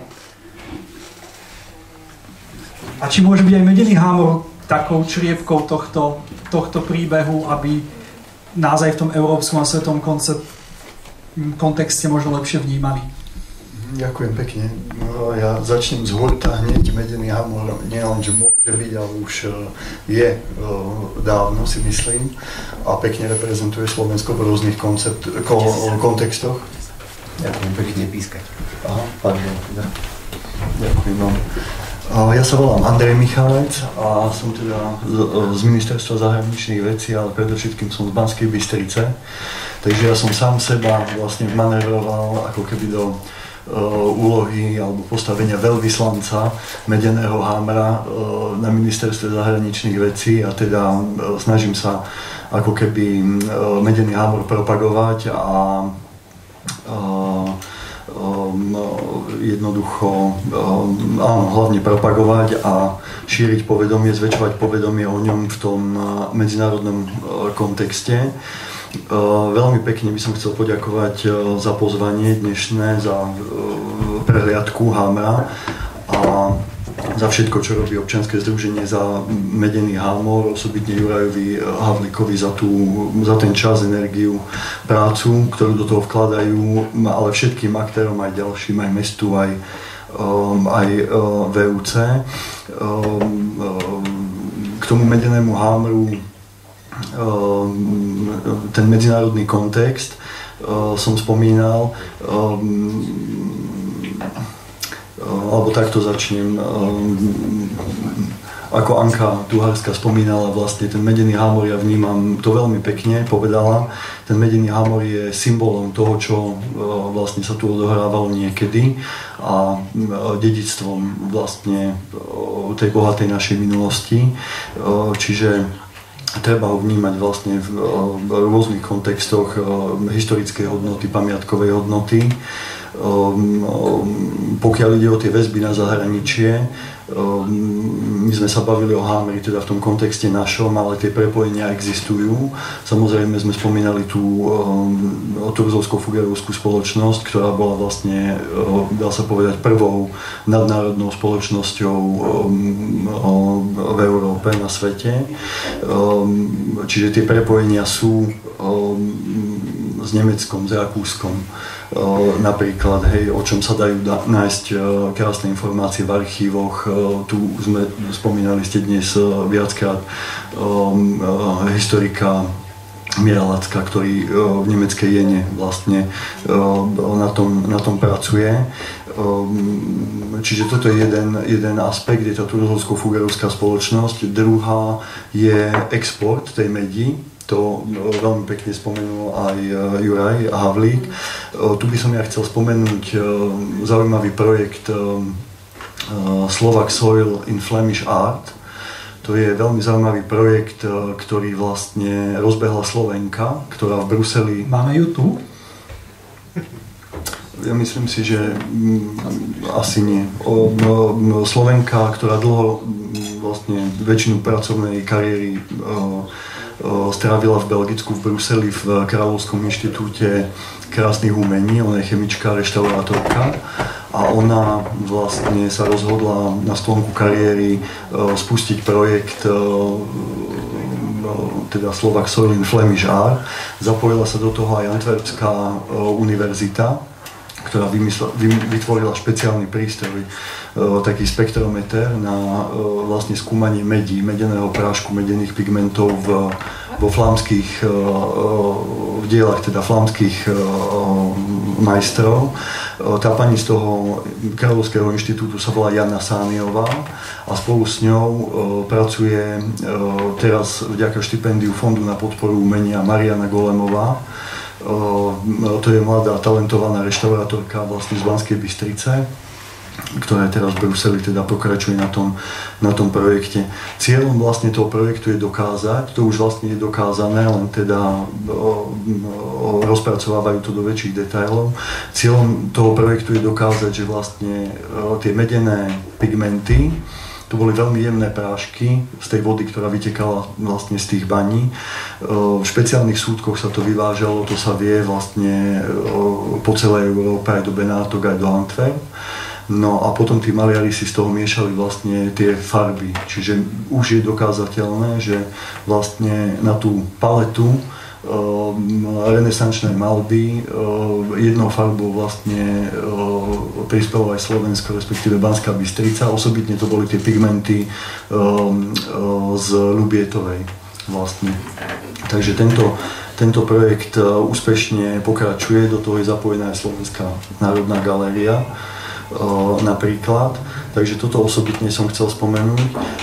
A či môže byť aj Medený Hámor takou čriepkou tohto, tohto príbehu, aby nás aj v tom európskom a svetovom koncept, kontexte možno lepšie vnímali?
Ďakujem pekne. No, ja začnem z hurta hneď. Medený Hámor nielen, že môže byť, ale už je dávno, si myslím, a pekne reprezentuje Slovensko v rôznych koncept, ko, kontextoch.
Ďakujem pekne, pískať.
Aha, pardon. Ďakujem vám. Ja sa volám Andrej Michalec a som teda z Ministerstva zahraničných vecí, ale predovšetkým som z Banskej Bystrice. Takže ja som sám seba vlastne manévroval ako keby do úlohy alebo postavenia veľvyslanca Medeného Hámra na Ministerstve zahraničných vecí a teda snažím sa ako keby Medený Hámor propagovať a jednoducho áno, hlavne propagovať a šíriť povedomie, zväčšovať povedomie o ňom v tom medzinárodnom kontexte. Veľmi pekne by som chcel poďakovať za pozvanie dnešné, za prehliadku Hámra a za všetko, čo robí občianske združenie, za Medený Hámor, osobitne Jurajovi Havlíkovi za, tú, za ten čas, energiu, prácu, ktorú do toho vkladajú, ale všetkým aktérom, aj ďalším, aj mestu, aj, um, aj uh, vé ú cé. Um, um, k tomu Medenému Hámru ten medzinárodný kontext som spomínal, alebo takto začnem. Ako Anka Tuhárska spomínala, vlastne ten Medený Hámor, ja vnímam to veľmi pekne, povedala. Ten Medený Hámor je symbolom toho, čo vlastne sa tu odohrávalo niekedy a dedičstvom vlastne tej bohatej našej minulosti. Čiže treba ho vnímať vlastne v rôznych kontextoch historickej hodnoty, pamiatkovej hodnoty. Pokiaľ ide o tie väzby na zahraničie, my sme sa bavili o Hámri teda v tom kontexte našom, ale tie prepojenia existujú. Samozrejme sme spomínali tú Turzovsko-Fugerovskú spoločnosť, ktorá bola vlastne, dá sa povedať, prvou nadnárodnou spoločnosťou v Európe, na svete. Čiže tie prepojenia sú s Nemeckom, s Rakúskom. Napríklad, hej, o čom sa dajú da- nájsť krásne informácie v archívoch. Tu sme spomínali ste dnes viackrát um, historika Mira Lacka, ktorý v nemeckej Jene vlastne na tom, na tom pracuje. Čiže toto je jeden, jeden aspekt, je tá Turzovsko-Fugerovská spoločnosť. Druhá je export tej medi. To veľmi pekne spomenul aj Juraj Havlík. Tu by som ja chcel spomenúť zaujímavý projekt Slovak Soil in Flemish Art. To je veľmi zaujímavý projekt, ktorý vlastne rozbehla Slovenka, ktorá v Bruseli...
Máme ju tu?
Ja myslím si, že asi nie. O, o, Slovenka, ktorá dlho vlastne väčšinu pracovnej kariéry o, o, strávila v Belgicku, v Bruseli, v Kráľovskom inštitúte krásnych umení. Ona je chemička, reštaurátorka. A ona vlastne sa rozhodla na sklonku kariéry uh, spustiť projekt uh, uh, teda Slovak Soil in Flemish Art. Zapojila sa do toho aj Antwerpská uh, univerzita, ktorá vymysla, vy, vytvorila špeciálny prístroj, uh, taký spektrometer na uh, vlastne skúmanie medí, medeného prášku, medených pigmentov v, vo flámskych, uh, v dielach teda flámskych uh, majstrov. Tá pani z toho Kráľovského inštitútu sa volá Jana Sániová a spolu s ňou e, pracuje e, teraz vďaka štipendiu Fondu na podporu umenia Mariana Golemová, To je mladá, talentovaná reštaurátorka vlastne z Banskej Bystrice, ktorá teraz v Bruseli teda pokračuje na tom, na tom projekte. Cieľom vlastne toho projektu je dokázať, to už vlastne je dokázané, len teda o, o, rozpracovávajú to do väčších detailov. Cieľom toho projektu je dokázať, že vlastne o, tie medené pigmenty, to boli veľmi jemné prášky z tej vody, ktorá vytekala vlastne z tých baní. V špeciálnych súdkoch sa to vyvážalo, to sa vie vlastne po celej Európe, aj do Benátok, aj do Antwerp. No a potom tí maliari si z toho miešali vlastne tie farby. Čiže už je dokázateľné, že vlastne na tú paletu uh, renesančnej malby uh, jednou farbou vlastne uh, prispelo aj Slovensko, respektíve Banská Bystrica. Osobitne to boli tie pigmenty uh, uh, z Ľubietovej vlastne. Takže tento Tento projekt uh, úspešne pokračuje, do toho je zapojená aj Slovenská národná galéria napríklad, takže toto osobitne som chcel spomenúť.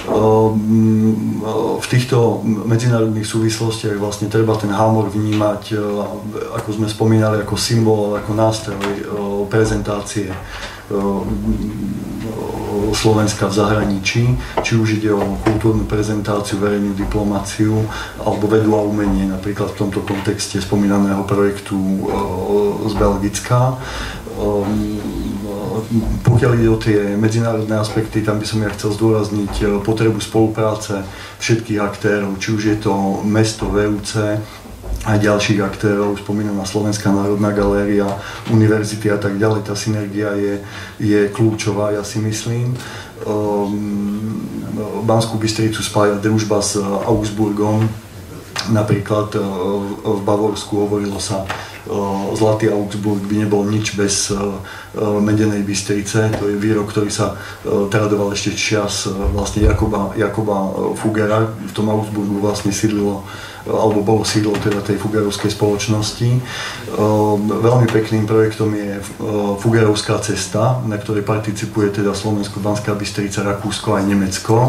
V týchto medzinárodných súvislostiach vlastne treba ten hámor vnímať, ako sme spomínali, ako symbol, ako nástroj prezentácie Slovenska v zahraničí, či už ide o kultúrnu prezentáciu, verejnú diplomáciu alebo vedu a umenie, napríklad v tomto kontexte spomínaného projektu z Belgicka. Pokiaľ ide o tie medzinárodné aspekty, tam by som ja chcel zdôrazniť potrebu spolupráce všetkých aktérov, či už je to mesto vé ú cé, aj ďalších aktérov, spomínaná Slovenská národná galéria, univerzity a tak ďalej. Tá synergia je, je kľúčová, ja si myslím. Banskú Bystricu spája družba s Augsburgom, napríklad v Bavorsku hovorilo sa, Zlatý Augsburg by nebol nič bez medenej Bystrice. To je výrok, ktorý sa tradoval ešte čas vlastne Jakoba, Jakoba Fugera. V tom Augsburgu vlastne sídlilo, alebo bolo sídlo teda tej fugerovskej spoločnosti. Veľmi pekným projektom je Fugerovská cesta, na ktorej participuje teda Slovensko, Banská Bystrica, Rakúsko aj Nemecko.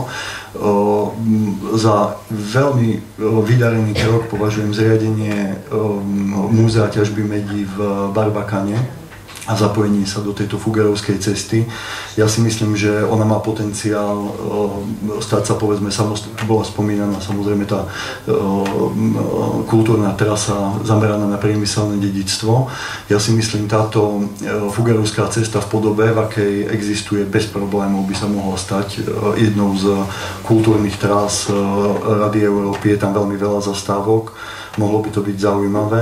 Za veľmi vydarený krok považujem zriadenie múzea ťažby medí v Barbakane a zapojenie sa do tejto fugerovskej cesty. Ja si myslím, že ona má potenciál stať sa, povedzme, samostatne, bola spomínaná samozrejme tá kultúrna trasa zameraná na priemyselné dedičstvo. Ja si myslím, táto fugerovská cesta v podobe, v akej existuje bez problémov, by sa mohla stať jednou z kultúrnych trás Rady Európy. Je tam veľmi veľa zastávok. Mohlo by to byť zaujímavé.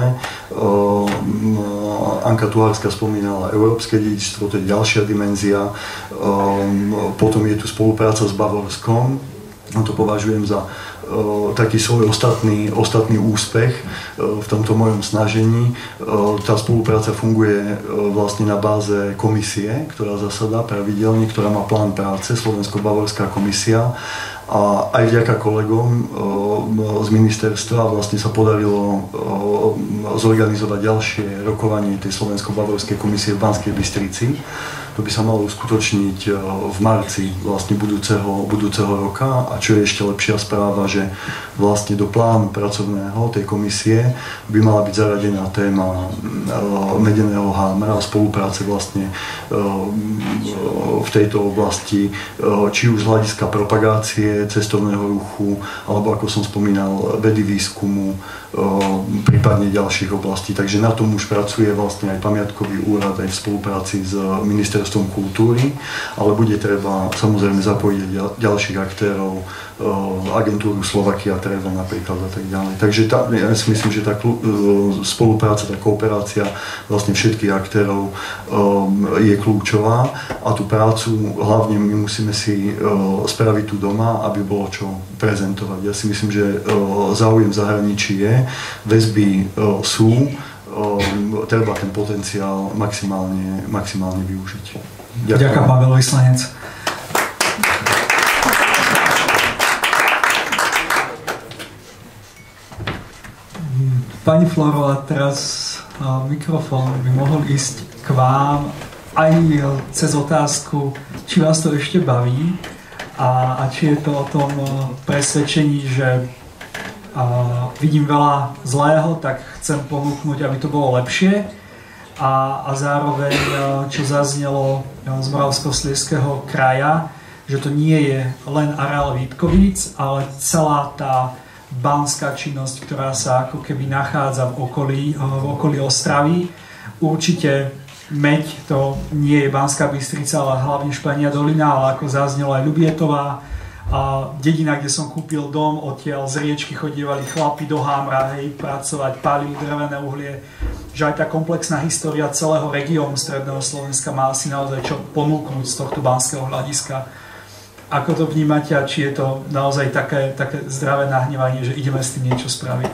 Anka Tuhárska spomínala európske dedičstvo, to je ďalšia dimenzia. Potom je tu spolupráca s Bavorskom. To považujem za taký svoj ostatný, ostatný úspech v tomto mojom snažení. Tá spolupráca funguje vlastne na báze komisie, ktorá zasadá pravidelne, ktorá má plán práce, Slovensko-Bavorská komisia. A aj vďaka kolegom z ministerstva vlastne sa podarilo zorganizovať ďalšie rokovanie tej Slovensko-Bavorskej komisie v Banskej Bystrici. To by sa malo uskutočniť v marci vlastne budúceho, budúceho roka. A čo je ešte lepšia správa, že vlastne do plánu pracovného tej komisie by mala byť zaradená téma medeného hámra a spolupráce vlastne v tejto oblasti, či už z hľadiska propagácie cestovného ruchu, alebo ako som spomínal, vedy výskumu, prípadne ďalších oblastí. Takže na tom už pracuje vlastne aj pamiatkový úrad aj v spolupráci s Ministerstvom kultúry, ale bude treba samozrejme zapojiť ďalších aktérov, agentúru Slovakia Travel napríklad a tak ďalej. Takže tá, ja si myslím, že tá spolupráca, tá kooperácia vlastne všetkých aktérov je kľúčová a tú prácu hlavne my musíme si spraviť tu doma, aby bolo čo prezentovať. Ja si myslím, že záujem v zahraničí je, väzby sú, treba ten potenciál maximálne, maximálne využiť. Ďakujem.
Ďakujem, pán veľvyslanec. Pani Florová, teraz mikrofón by mohol ísť k vám aj cez otázku, či vás to ešte baví a, a či je to o tom presvedčení, že vidím veľa zlého, tak chcem ponúknuť, aby to bolo lepšie. A, a zároveň, čo zaznelo z Moravskoslezského kraja, že to nie je len areál Vítkovíc, ale celá tá banská činnosť, ktorá sa ako keby nachádza v okolí, v okolí Ostravy. Určite Meď to nie je Banská Bystrica, ale hlavne Špania dolina, ale ako zaznelo aj Ľubietová. A dedina, kde som kúpil dom, odtiaľ z riečky chodievali chlapi do Hámra, hej, pracovať, pálili drevené uhlie. Že aj tá komplexná história celého regiónu stredného Slovenska má asi naozaj čo ponúknuť z tohto banského hľadiska. Ako to vnímate a či je to naozaj také, také zdravé nahnevanie, že ideme s tým niečo spraviť?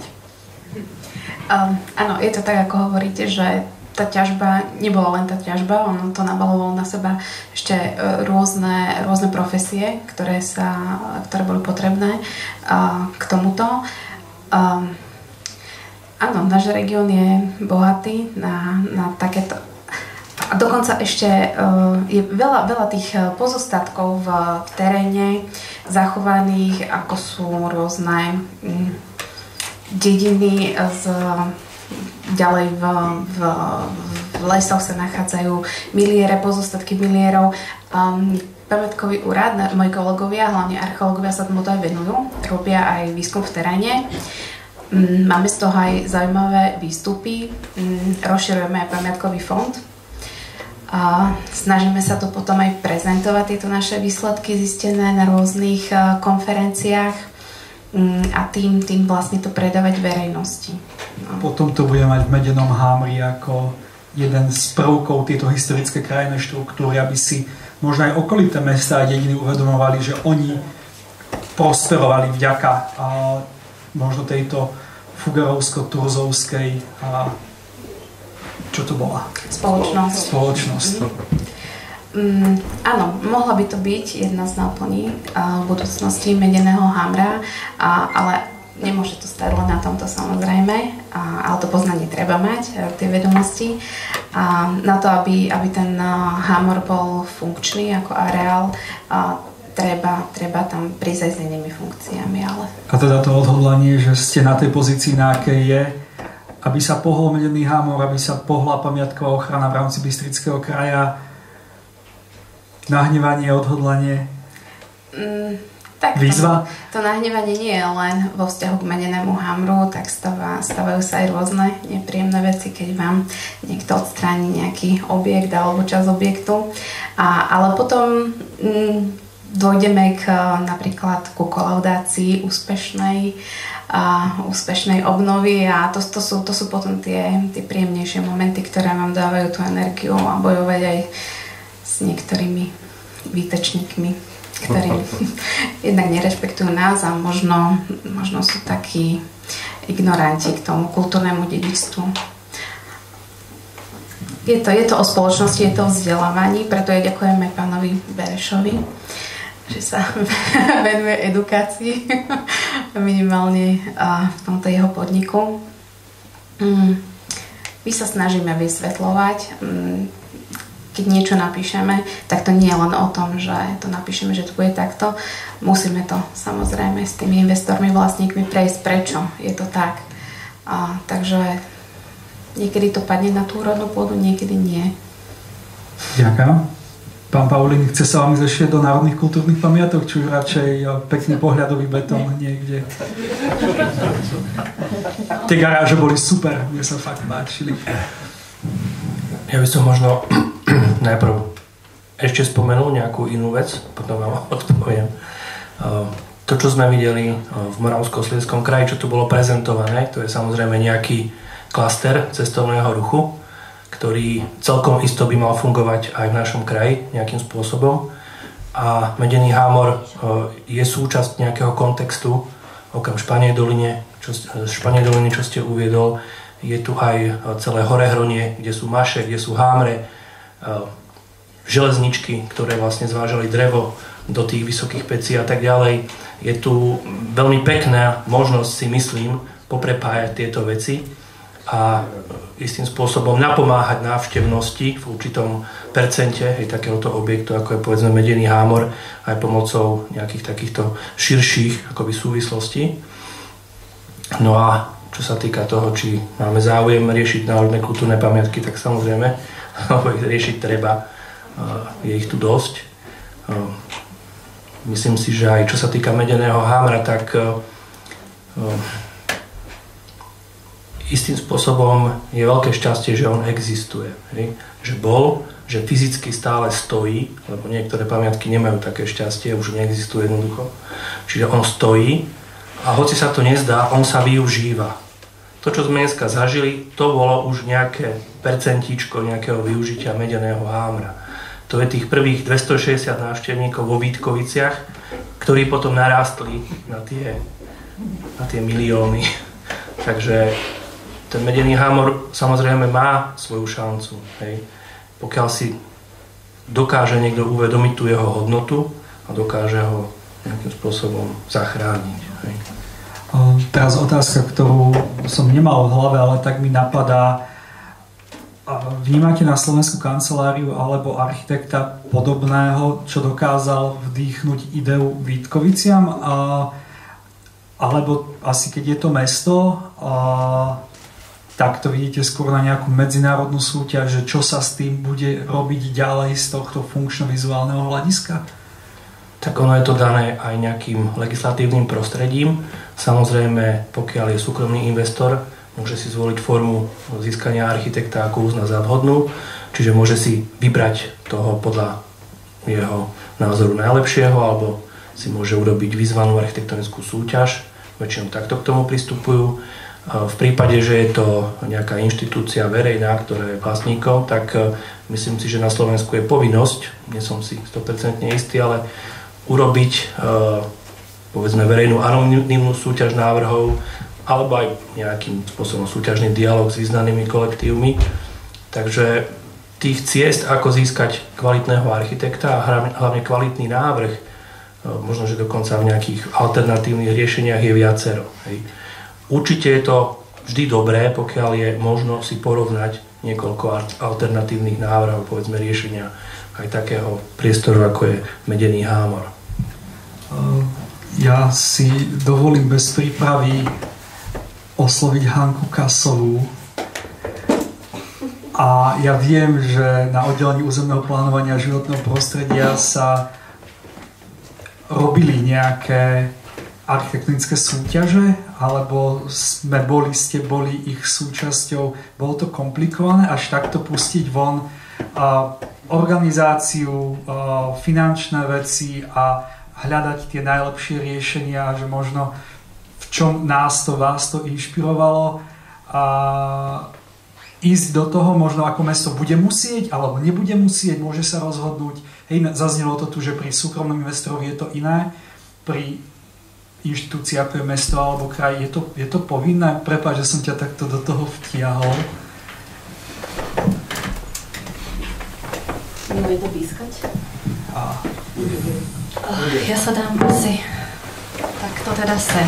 Um, áno, je to tak, ako hovoríte, že tá ťažba, nebola len tá ťažba, ono to nabalovalo na seba ešte rôzne, rôzne profesie, ktoré, sa, ktoré boli potrebné uh, k tomuto. Um, áno, náš región je bohatý na, na takéto. A dokonca ešte uh, je veľa, veľa tých pozostatkov v, v teréne zachovaných, ako sú rôzne um, dediny z ďalej v, v, v lesoch sa nachádzajú miliere, pozostatky milierov. Um, Pamätkový úrad, moji kolegovia, hlavne archeológovia sa tomu to aj venujú, robia aj výskum v teréne. Um, máme z toho aj zaujímavé výstupy, um, rozširujeme aj pamiatkový fond. Uh, snažíme sa to potom aj prezentovať, tieto naše výsledky zistené na rôznych uh, konferenciách a tým, tým vlastne to predávať verejnosti. No.
Potom to bude mať v Medenom Hámri ako jeden z prvkov tieto historické krajinné štruktúry, aby si možno aj okolité mestá a dediny uvedomovali, že oni prosperovali vďaka a možno tejto fugarovsko-turzovskej a čo to bola?
Spoločnosť.
Spoločnosť.
Mm. Mm, áno, mohla by to byť jedna z náplní uh, v budúcnosti Medeného Hámra, uh, ale nemôže to stať len na tomto samozrejme, uh, ale to poznanie treba mať, uh, tie vedomosti. Uh, na to, aby, aby ten uh, Hámor bol funkčný ako areál, uh, treba, treba tam prísť aj s inými funkciami. Ale...
A teda to odhodlanie, že ste na tej pozícii, na akej je, aby sa pohol Medený Hámor, aby sa pohla pamiatková ochrana v rámci Bystrického kraja, nahnevanie, odhodlanie?
Mm, tak
výzva?
To, to nahnevanie nie je len vo vzťahu k Medenému Hámru, tak stáva, stávajú sa aj rôzne nepríjemné veci, keď vám niekto odstráni nejaký objekt alebo časť objektu. A, ale potom mm, dôjdeme k, napríklad ku kolaudácii úspešnej, a úspešnej obnovy a to, to, sú, to sú potom tie, tie príjemnejšie momenty, ktoré vám dávajú tú energiu a bojovať aj s niektorými výtečníkmi, ktorí jednak nerešpektujú nás a možno, možno sú takí ignoranti k tomu kultúrnemu dedičstvu. Je to, je to o spoločnosti, je to o vzdelávaní, preto ja ďakujem aj pánovi Berešovi, že sa venuje edukácii minimálne v tomto jeho podniku. My sa snažíme vysvetľovať. Keď niečo napíšeme, tak to nie je len o tom, že to napíšeme, že to bude takto. Musíme to samozrejme s tými investormi, vlastníkmi prejsť, prečo je to tak. A, takže niekedy to padne na tú úrodnú pôdu, niekedy nie.
Ďakujem. Pán Paulín, chce sa vám ísť ešte do národných kultúrnych pamiatok, či radšej pekný pohľadový betón niekde? Tie garáže boli super, mne sa fakt páčili.
Ja by som možno najprv ešte spomenul nejakú inú vec, potom vám odpoviem. To, čo sme videli v Moravskoslezskom kraji, čo tu bolo prezentované, to je samozrejme nejaký klaster cestovného ruchu, ktorý celkom isto by mal fungovať aj v našom kraji nejakým spôsobom. A Medený Hámor je súčasť nejakého kontextu, okrem Španej doline, čo, Španej doliny, čo ste uviedol, je tu aj celé Horehronie, kde sú maše, kde sú hámre, železničky, ktoré vlastne zvážali drevo do tých vysokých pecí a tak ďalej. Je tu veľmi pekná možnosť, si myslím, poprepájať tieto veci a istým spôsobom napomáhať návštevnosti v určitom percente aj takéhoto objektu, ako je povedzme Medený Hámor, aj pomocou nejakých takýchto širších akoby súvislostí. No a čo sa týka toho, či máme záujem riešiť národné kultúrne pamiatky, tak samozrejme, lebo ich riešiť treba, je ich tu dosť. Myslím si, že aj čo sa týka medeného hámra, tak istým spôsobom je veľké šťastie, že on existuje. Hej? Že bol, že fyzicky stále stojí, lebo niektoré pamiatky nemajú také šťastie, už neexistuje jednoducho. Čiže on stojí a hoci sa to nezdá, on sa využíva. To, čo sme dneska zažili, to bolo už nejaké percentíčko nejakého využitia medeného hámra. To je tých prvých dvestošesťdesiat návštevníkov vo Vítkoviciach, ktorí potom narástli na tie, na tie milióny. Takže ten medený hámor samozrejme má svoju šancu. Hej. Pokiaľ si dokáže niekto uvedomiť tú jeho hodnotu a dokáže ho nejakým spôsobom zachrániť. Hej.
Teraz otázka, ktorú som nemal v hlave, ale tak mi napadá. Vnímate na Slovenskú kanceláriu alebo architekta podobného, čo dokázal vdýchnuť ideu Vítkoviciam? Alebo asi keď je to mesto, tak to vidíte skôr na nejakú medzinárodnú súťaž, že čo sa s tým bude robiť ďalej z tohto funkčno-vizuálneho hľadiska?
Tak ono je to dané aj nejakým legislatívnym prostredím. Samozrejme, pokiaľ je súkromný investor, môže si zvoliť formu získania architekta, ako uzná za vhodnú, čiže môže si vybrať toho podľa jeho názoru najlepšieho, alebo si môže urobiť vyzvanú architektonickú súťaž. Väčšinou takto k tomu pristupujú. V prípade, že je to nejaká inštitúcia verejná, ktorá je vlastníkom, tak myslím si, že na Slovensku je povinnosť, nie som si sto percent istý, ale urobiť povedzme verejnú anonymnú súťaž návrhov alebo aj nejakým spôsobom súťažný dialog s význanými kolektívmi. Takže tých ciest, ako získať kvalitného architekta a hlavne kvalitný návrh, možno, že dokonca v nejakých alternatívnych riešeniach je viacero. Hej. Určite je to vždy dobré, pokiaľ je možno si porovnať niekoľko alternatívnych návrhov, povedzme riešenia aj takého priestoru, ako je medený hámor.
Ja si dovolím bez prípravy osloviť Hanku Kasovú. A ja viem, že na oddelení územného plánovania a životného prostredia sa robili nejaké architektonické súťaže, alebo sme boli, ste boli ich súčasťou. Bolo to komplikované až takto pustiť von a, organizáciu, a, finančné veci a hľadať tie najlepšie riešenia, že možno v čom nás to, vás to inšpirovalo a ísť do toho, možno ako mesto bude musieť, alebo nebude musieť, môže sa rozhodnúť. Hej, zaznelo to tu, že pri súkromnom investorovi je to iné, pri inštitúcii ako je mesto alebo kraj, je to, je to povinné? Prepáč, že som ťa takto do toho vtiahol.
Môže to pískať?
A...
Ja sa dám asi takto teda sem.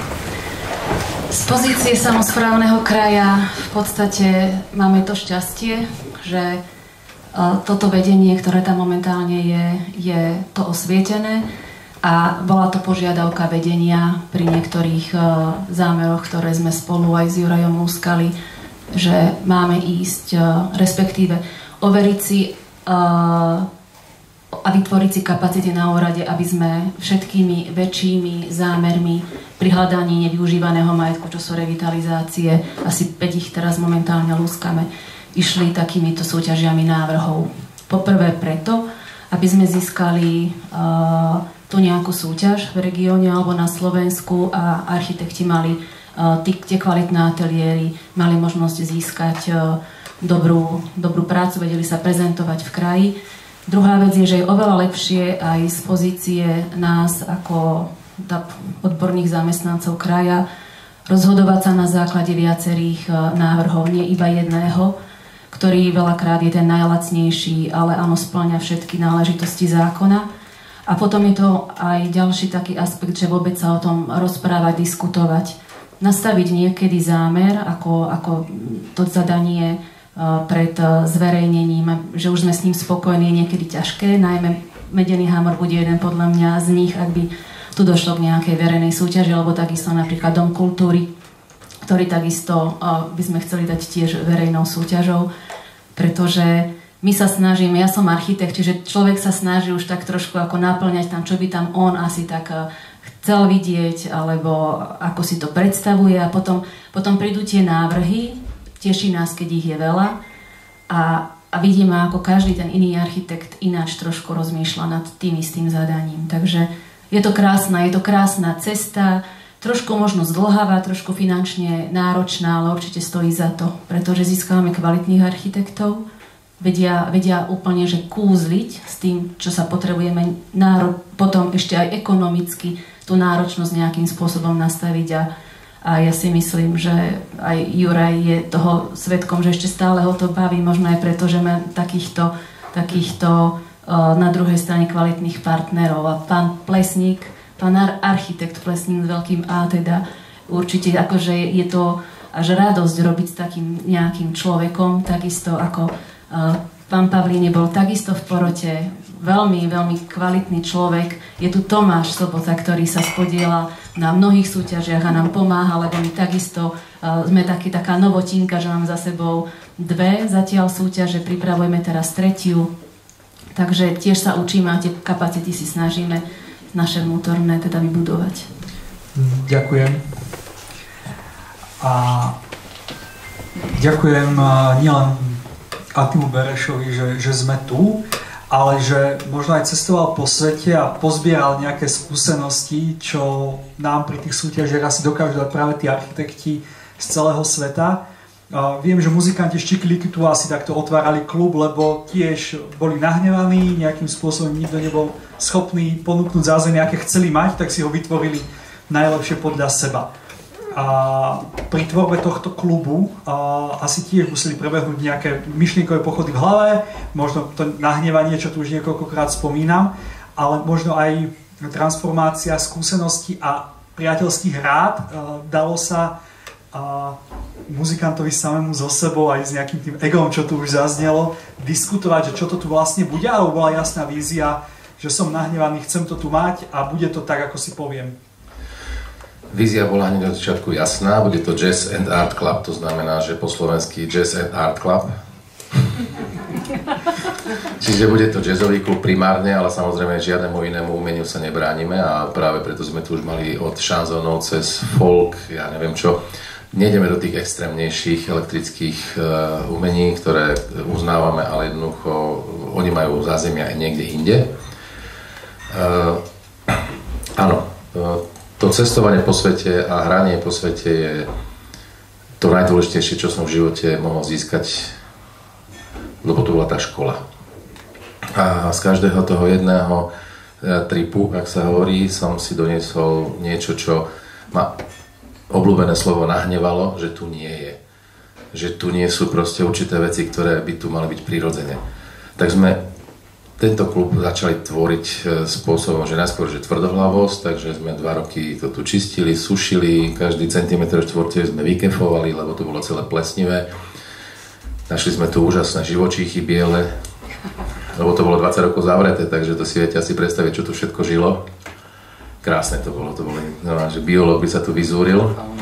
Z pozície samosprávneho kraja v podstate máme to šťastie, že toto vedenie, ktoré tam momentálne je, je to osvietené. A bola to požiadavka vedenia pri niektorých uh, zámeroch, ktoré sme spolu aj s Jurajom lúskali, že máme ísť, uh, respektíve overiť si uh, a vytvoriť si kapacity na úrade, aby sme všetkými väčšími zámermi pri hľadaní nevyužívaného majetku, čo sú revitalizácie, asi päť ich teraz momentálne lúskame, išli takýmito súťažiami návrhov. Poprvé preto, aby sme získali uh, tu nejakú súťaž v regióne alebo na Slovensku a architekti mali uh, tí, tie kvalitné ateliéry, mali možnosť získať uh, dobrú, dobrú prácu, vedeli sa prezentovať v kraji. Druhá vec je, že je oveľa lepšie aj z pozície nás ako odborných zamestnancov kraja rozhodovať sa na základe viacerých uh, návrhov, nie iba jedného, ktorý veľakrát je ten najlacnejší, ale áno, spĺňa všetky náležitosti zákona. A potom je to aj ďalší taký aspekt, že vôbec sa o tom rozprávať, diskutovať. Nastaviť niekedy zámer, ako, ako to zadanie pred zverejnením, že už sme s ním spokojní, je niekedy ťažké. Najmä medený hámor bude jeden podľa mňa z nich, ak by tu došlo k nejakej verejnej súťaži, alebo takisto napríklad Dom kultúry,
ktorý takisto by sme chceli dať tiež verejnou súťažou, pretože my sa snažíme, ja som architekt, čiže človek sa snaží už tak trošku ako naplňať tam, čo by tam on asi tak chcel vidieť, alebo ako si to predstavuje a potom, potom prídu tie návrhy, teší nás, keď ich je veľa a, a vidíme, ako každý ten iný architekt ináč trošku rozmýšľa nad tým istým zadaním. Takže je to krásna, je to krásna cesta, trošku možno zdĺhavá, trošku finančne náročná, ale určite stojí za to, pretože získavame kvalitných architektov, vedia, vedia úplne, že kúzliť s tým, čo sa potrebujeme náro- potom ešte aj ekonomicky tú náročnosť nejakým spôsobom nastaviť a, a ja si myslím, že aj Juraj je toho svedkom, že ešte stále ho to baví, možno aj preto, že má takýchto, takýchto na druhej strane kvalitných partnerov a pán Plesník, pán architekt Plesník s veľkým A teda určite akože je to až radosť robiť s takým nejakým človekom, takisto ako uh, pán Pavlín bol takisto v porote, veľmi, veľmi kvalitný človek. Je tu Tomáš Sobota, ktorý sa spodiela na mnohých súťažiach a nám pomáha, lebo my takisto uh, sme taký, taká novotinka, že mám za sebou dve zatiaľ súťaže, pripravujeme teraz tretiu. Takže tiež sa učíme a tie kapacity si snažíme naše vnútorné teda vybudovať.
Ďakujem. A ďakujem nielen Atimu Berešovi, že, že sme tu, ale že možno aj cestoval po svete a pozbieral nejaké skúsenosti, čo nám pri tých súťažiach asi dokážu dať práve tí architekti z celého sveta. Uh, viem, že muzikanti Štiklíky tu asi takto otvárali klub, lebo tiež boli nahnevaní, nejakým spôsobom nikto nebol schopný ponúknuť zázemie, aké chceli mať, tak si ho vytvorili najlepšie podľa seba. A pri tvorbe tohto klubu uh, asi tiež museli prebehnúť nejaké myšlienkové pochody v hlave, možno to nahnevanie, čo tu už niekoľkokrát spomínam, ale možno aj transformácia skúseností a priateľských rád. Uh, dalo sa a muzikantovi samému so sebou aj s nejakým tým egom, čo tu už zaznelo, diskutovať, že čo to tu vlastne bude, alebo bola jasná vízia, že som nahnevaný, chcem to tu mať a bude to tak, ako si poviem.
Vízia bola hneď od začiatku jasná, bude to Jazz and Art Club, to znamená, že po slovensky Jazz and Art Club. Čiže bude to jazzový klub primárne, ale samozrejme žiadnemu inému umeniu sa nebránime a práve preto sme tu už mali od šanzónov cez folk, ja neviem čo. Nejdeme do tých extrémnejších elektrických uh, umení, ktoré uznávame, ale jednoducho oni majú zázemia aj niekde inde. Uh, áno, uh, to cestovanie po svete a hranie po svete je to najdôležitejšie, čo som v živote mohol získať, lebo to bola tá škola. A z každého toho jedného uh, tripu, ak sa hovorí, som si doniesol niečo, čo ma obľúbené slovo nahnevalo, že tu nie je. Že tu nie sú proste určité veci, ktoré by tu mali byť prirodzene. Tak sme tento klub začali tvoriť spôsobom, že najskôr, že tvrdohlavosť, takže sme dva roky to tu čistili, sušili, každý centimetr štvorcový sme vykefovali, lebo to bolo celé plesnivé. Našli sme tu úžasné živočíchy biele, lebo to bolo dvadsať rokov zavreté, takže to si viete asi predstaviť, čo tu všetko žilo. Krásne to bolo, to bolo, no, že biológ by sa tu vyzúril.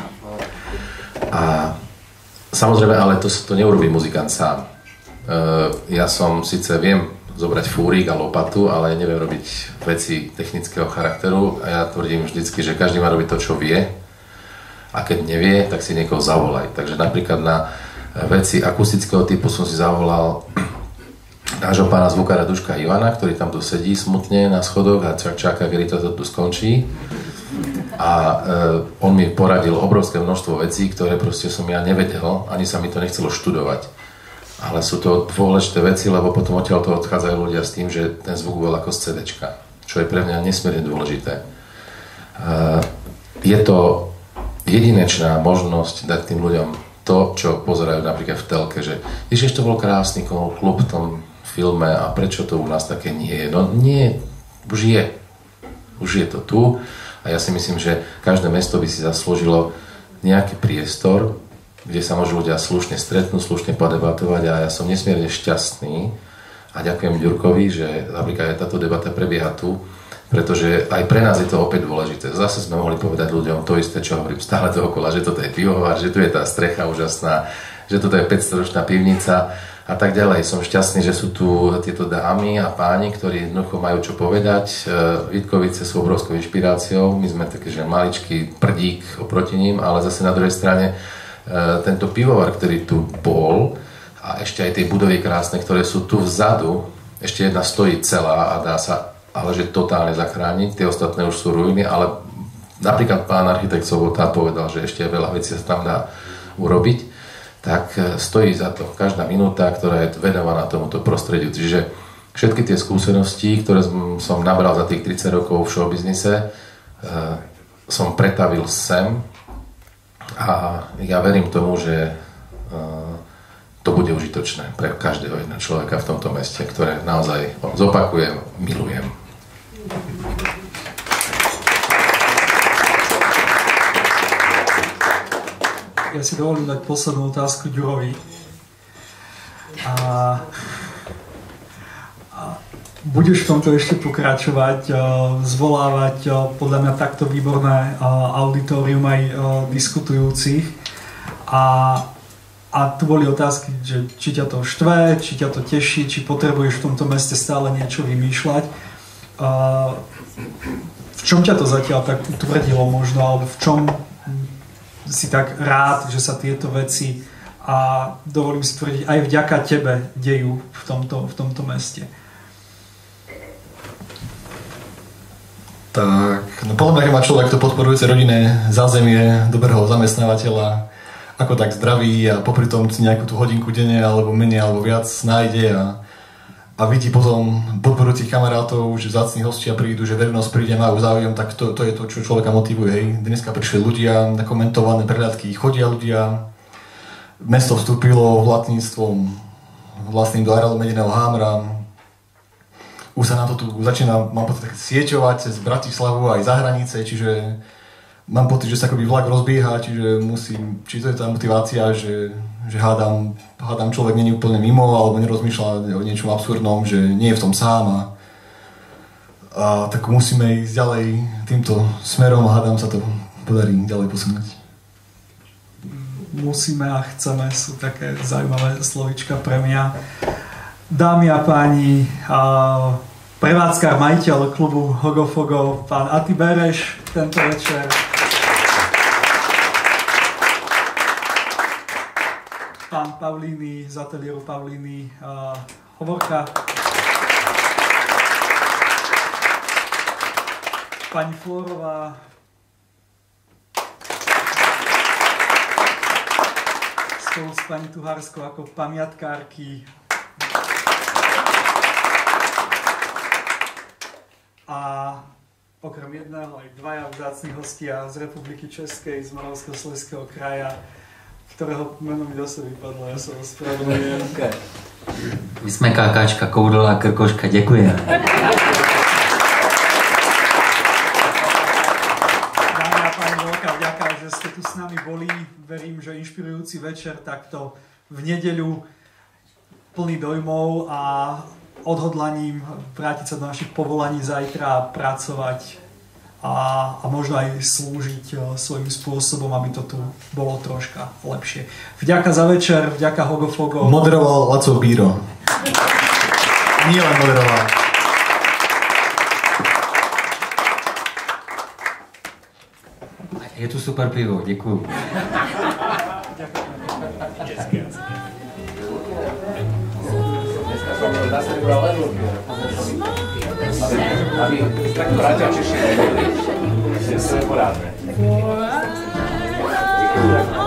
A samozrejme, ale to, to neurobí muzikant sám. Uh, ja som síce viem zobrať fúrik a lopatu, ale neviem robiť veci technického charakteru a ja tvrdím vždycky, že každý má robiť to, čo vie a keď nevie, tak si niekoho zavolaj. Takže napríklad na veci akustického typu som si zavolal nášho pána zvukára Duška Ivana, ktorý tam tu sedí smutne na schodoch a čaká, kedy to tu skončí. A e, on mi poradil obrovské množstvo vecí, ktoré proste som ja nevedel, ani sa mi to nechcelo študovať. Ale sú to dôležité veci, lebo potom odtiaľ to odchádzajú ľudia s tým, že ten zvuk bol ako z cédéčka, čo je pre mňa nesmierne dôležité. E, je to jedinečná možnosť dať tým ľuďom to, čo pozerajú napríklad v telke, že ježiš, to bol krásny klub v tom filme a prečo to u nás také nie je? No nie, už je. Už je to tu a ja si myslím, že každé mesto by si zaslúžilo nejaký priestor, kde sa môžu ľudia slušne stretnúť, slušne podebatovať a ja som nesmierne šťastný a ďakujem Ďurkovi, že napríklad táto debata prebieha tu, Pretože aj pre nás je to opäť dôležité. Zase sme mohli povedať ľuďom to isté, čo hovorím stále dookola, že toto je pivovar, že tu je tá strecha úžasná, že toto je päťstoročná pivnica a tak ďalej. Som šťastný, že sú tu tieto dámy a páni, ktorí jednoducho majú čo povedať. Vítkovice sú obrovskou inšpiráciou, my sme taký, že maličký prdík oproti ním, ale zase na druhej strane tento pivovar, ktorý tu bol a ešte aj tie budovy krásne, ktoré sú tu vzadu, ešte jedna stojí celá a dá sa ale že totálne zachrániť, tie ostatné už sú ruiny, ale napríklad pán architekt Sobota povedal, že ešte veľa vecí sa tam dá urobiť, tak stojí za to každá minúta, ktorá je venovaná tomuto prostrediu. Čiže všetky tie skúsenosti, ktoré som nabral za tých tridsať rokov v showbiznise, som pretavil sem a ja verím tomu, že to bude užitočné pre každého jedného človeka v tomto meste, ktoré naozaj zopakujem, milujem.
Ja si dovolím dať poslednú otázku Ďurovi. A, a budeš v tomto ešte pokračovať, zvolávať podľa mňa takto výborné auditorium aj diskutujúcich. A, a tu boli otázky, že či ťa to štve, či ťa to teší, či potrebuješ v tomto meste stále niečo vymýšľať. Uh, v čom ťa to zatiaľ tak utvrdilo možno, alebo v čom si tak rád, že sa tieto veci a dovolím si tvrdiť aj vďaka tebe dejú v tomto, v tomto meste?
Tak, no podľa mňa, keď má človek to podporujúce rodinné zázemie, dobrého zamestnávateľa, ako tak zdraví a popri tom si nejakú tú hodinku denne alebo menej alebo viac nájde a a vidí potom podporujúcich kamarátov, že vzácni hostia prídu, že verejnosť príde, majú záujem, tak to, to je to, čo človeka motivuje. Hej. Dneska prišli ľudia na komentované prehľadky, chodia ľudia, mesto vstúpilo vlastníctvom vlastným do areálu Medeného Hámra. Už sa nám to tu začína, mám pocit, sieťovať cez Bratislavu aj za hranice, čiže mám pocit, že sa akoby vlak rozbieha, čiže musím, či to je tá motivácia, že že hádam, hádam človek nie je úplne mimo alebo nerozmýšľa o niečom absurdnom, že nie je v tom sám a, a tak musíme ísť ďalej týmto smerom a hádam sa to podarí ďalej posunúť.
Musíme a chceme sú také zaujímavé slovíčka pre mňa. Dámy a páni, a prevádzkar, majiteľ klubu Hogofogo, pán Ati Bereš tento večer. Pán Pavlíny z ateliéru Pavlíny uh, Hovorka. Pani Flórová. Spolu s pani Tuhárskou ako pamiatkárky. A okrem jedného aj dvaja vzácni hostia z Republiky Českej, z Moravskoslezského kraja, ktorého meno mi zase vypadlo, ja sa ospravedlňujem.
My sme Kákáčka, Koudla a Krkoška, ďakujem.
Dámy a páni, veľká vďaka, že ste tu s nami boli. Verím, že inšpirujúci večer takto v nedeľu plný dojmov a odhodlaním vrátiť sa do našich povolaní zajtra a pracovať A, a možno aj slúžiť uh, svojím spôsobom, aby to tu bolo troška lepšie. Vďaka za večer, vďaka Hogofogo.
Moderoval Laco Bíro. Nie len moderoval.
Je tu super pivo, děkuju.
Aby takto vrátia Češi, že sú porádne.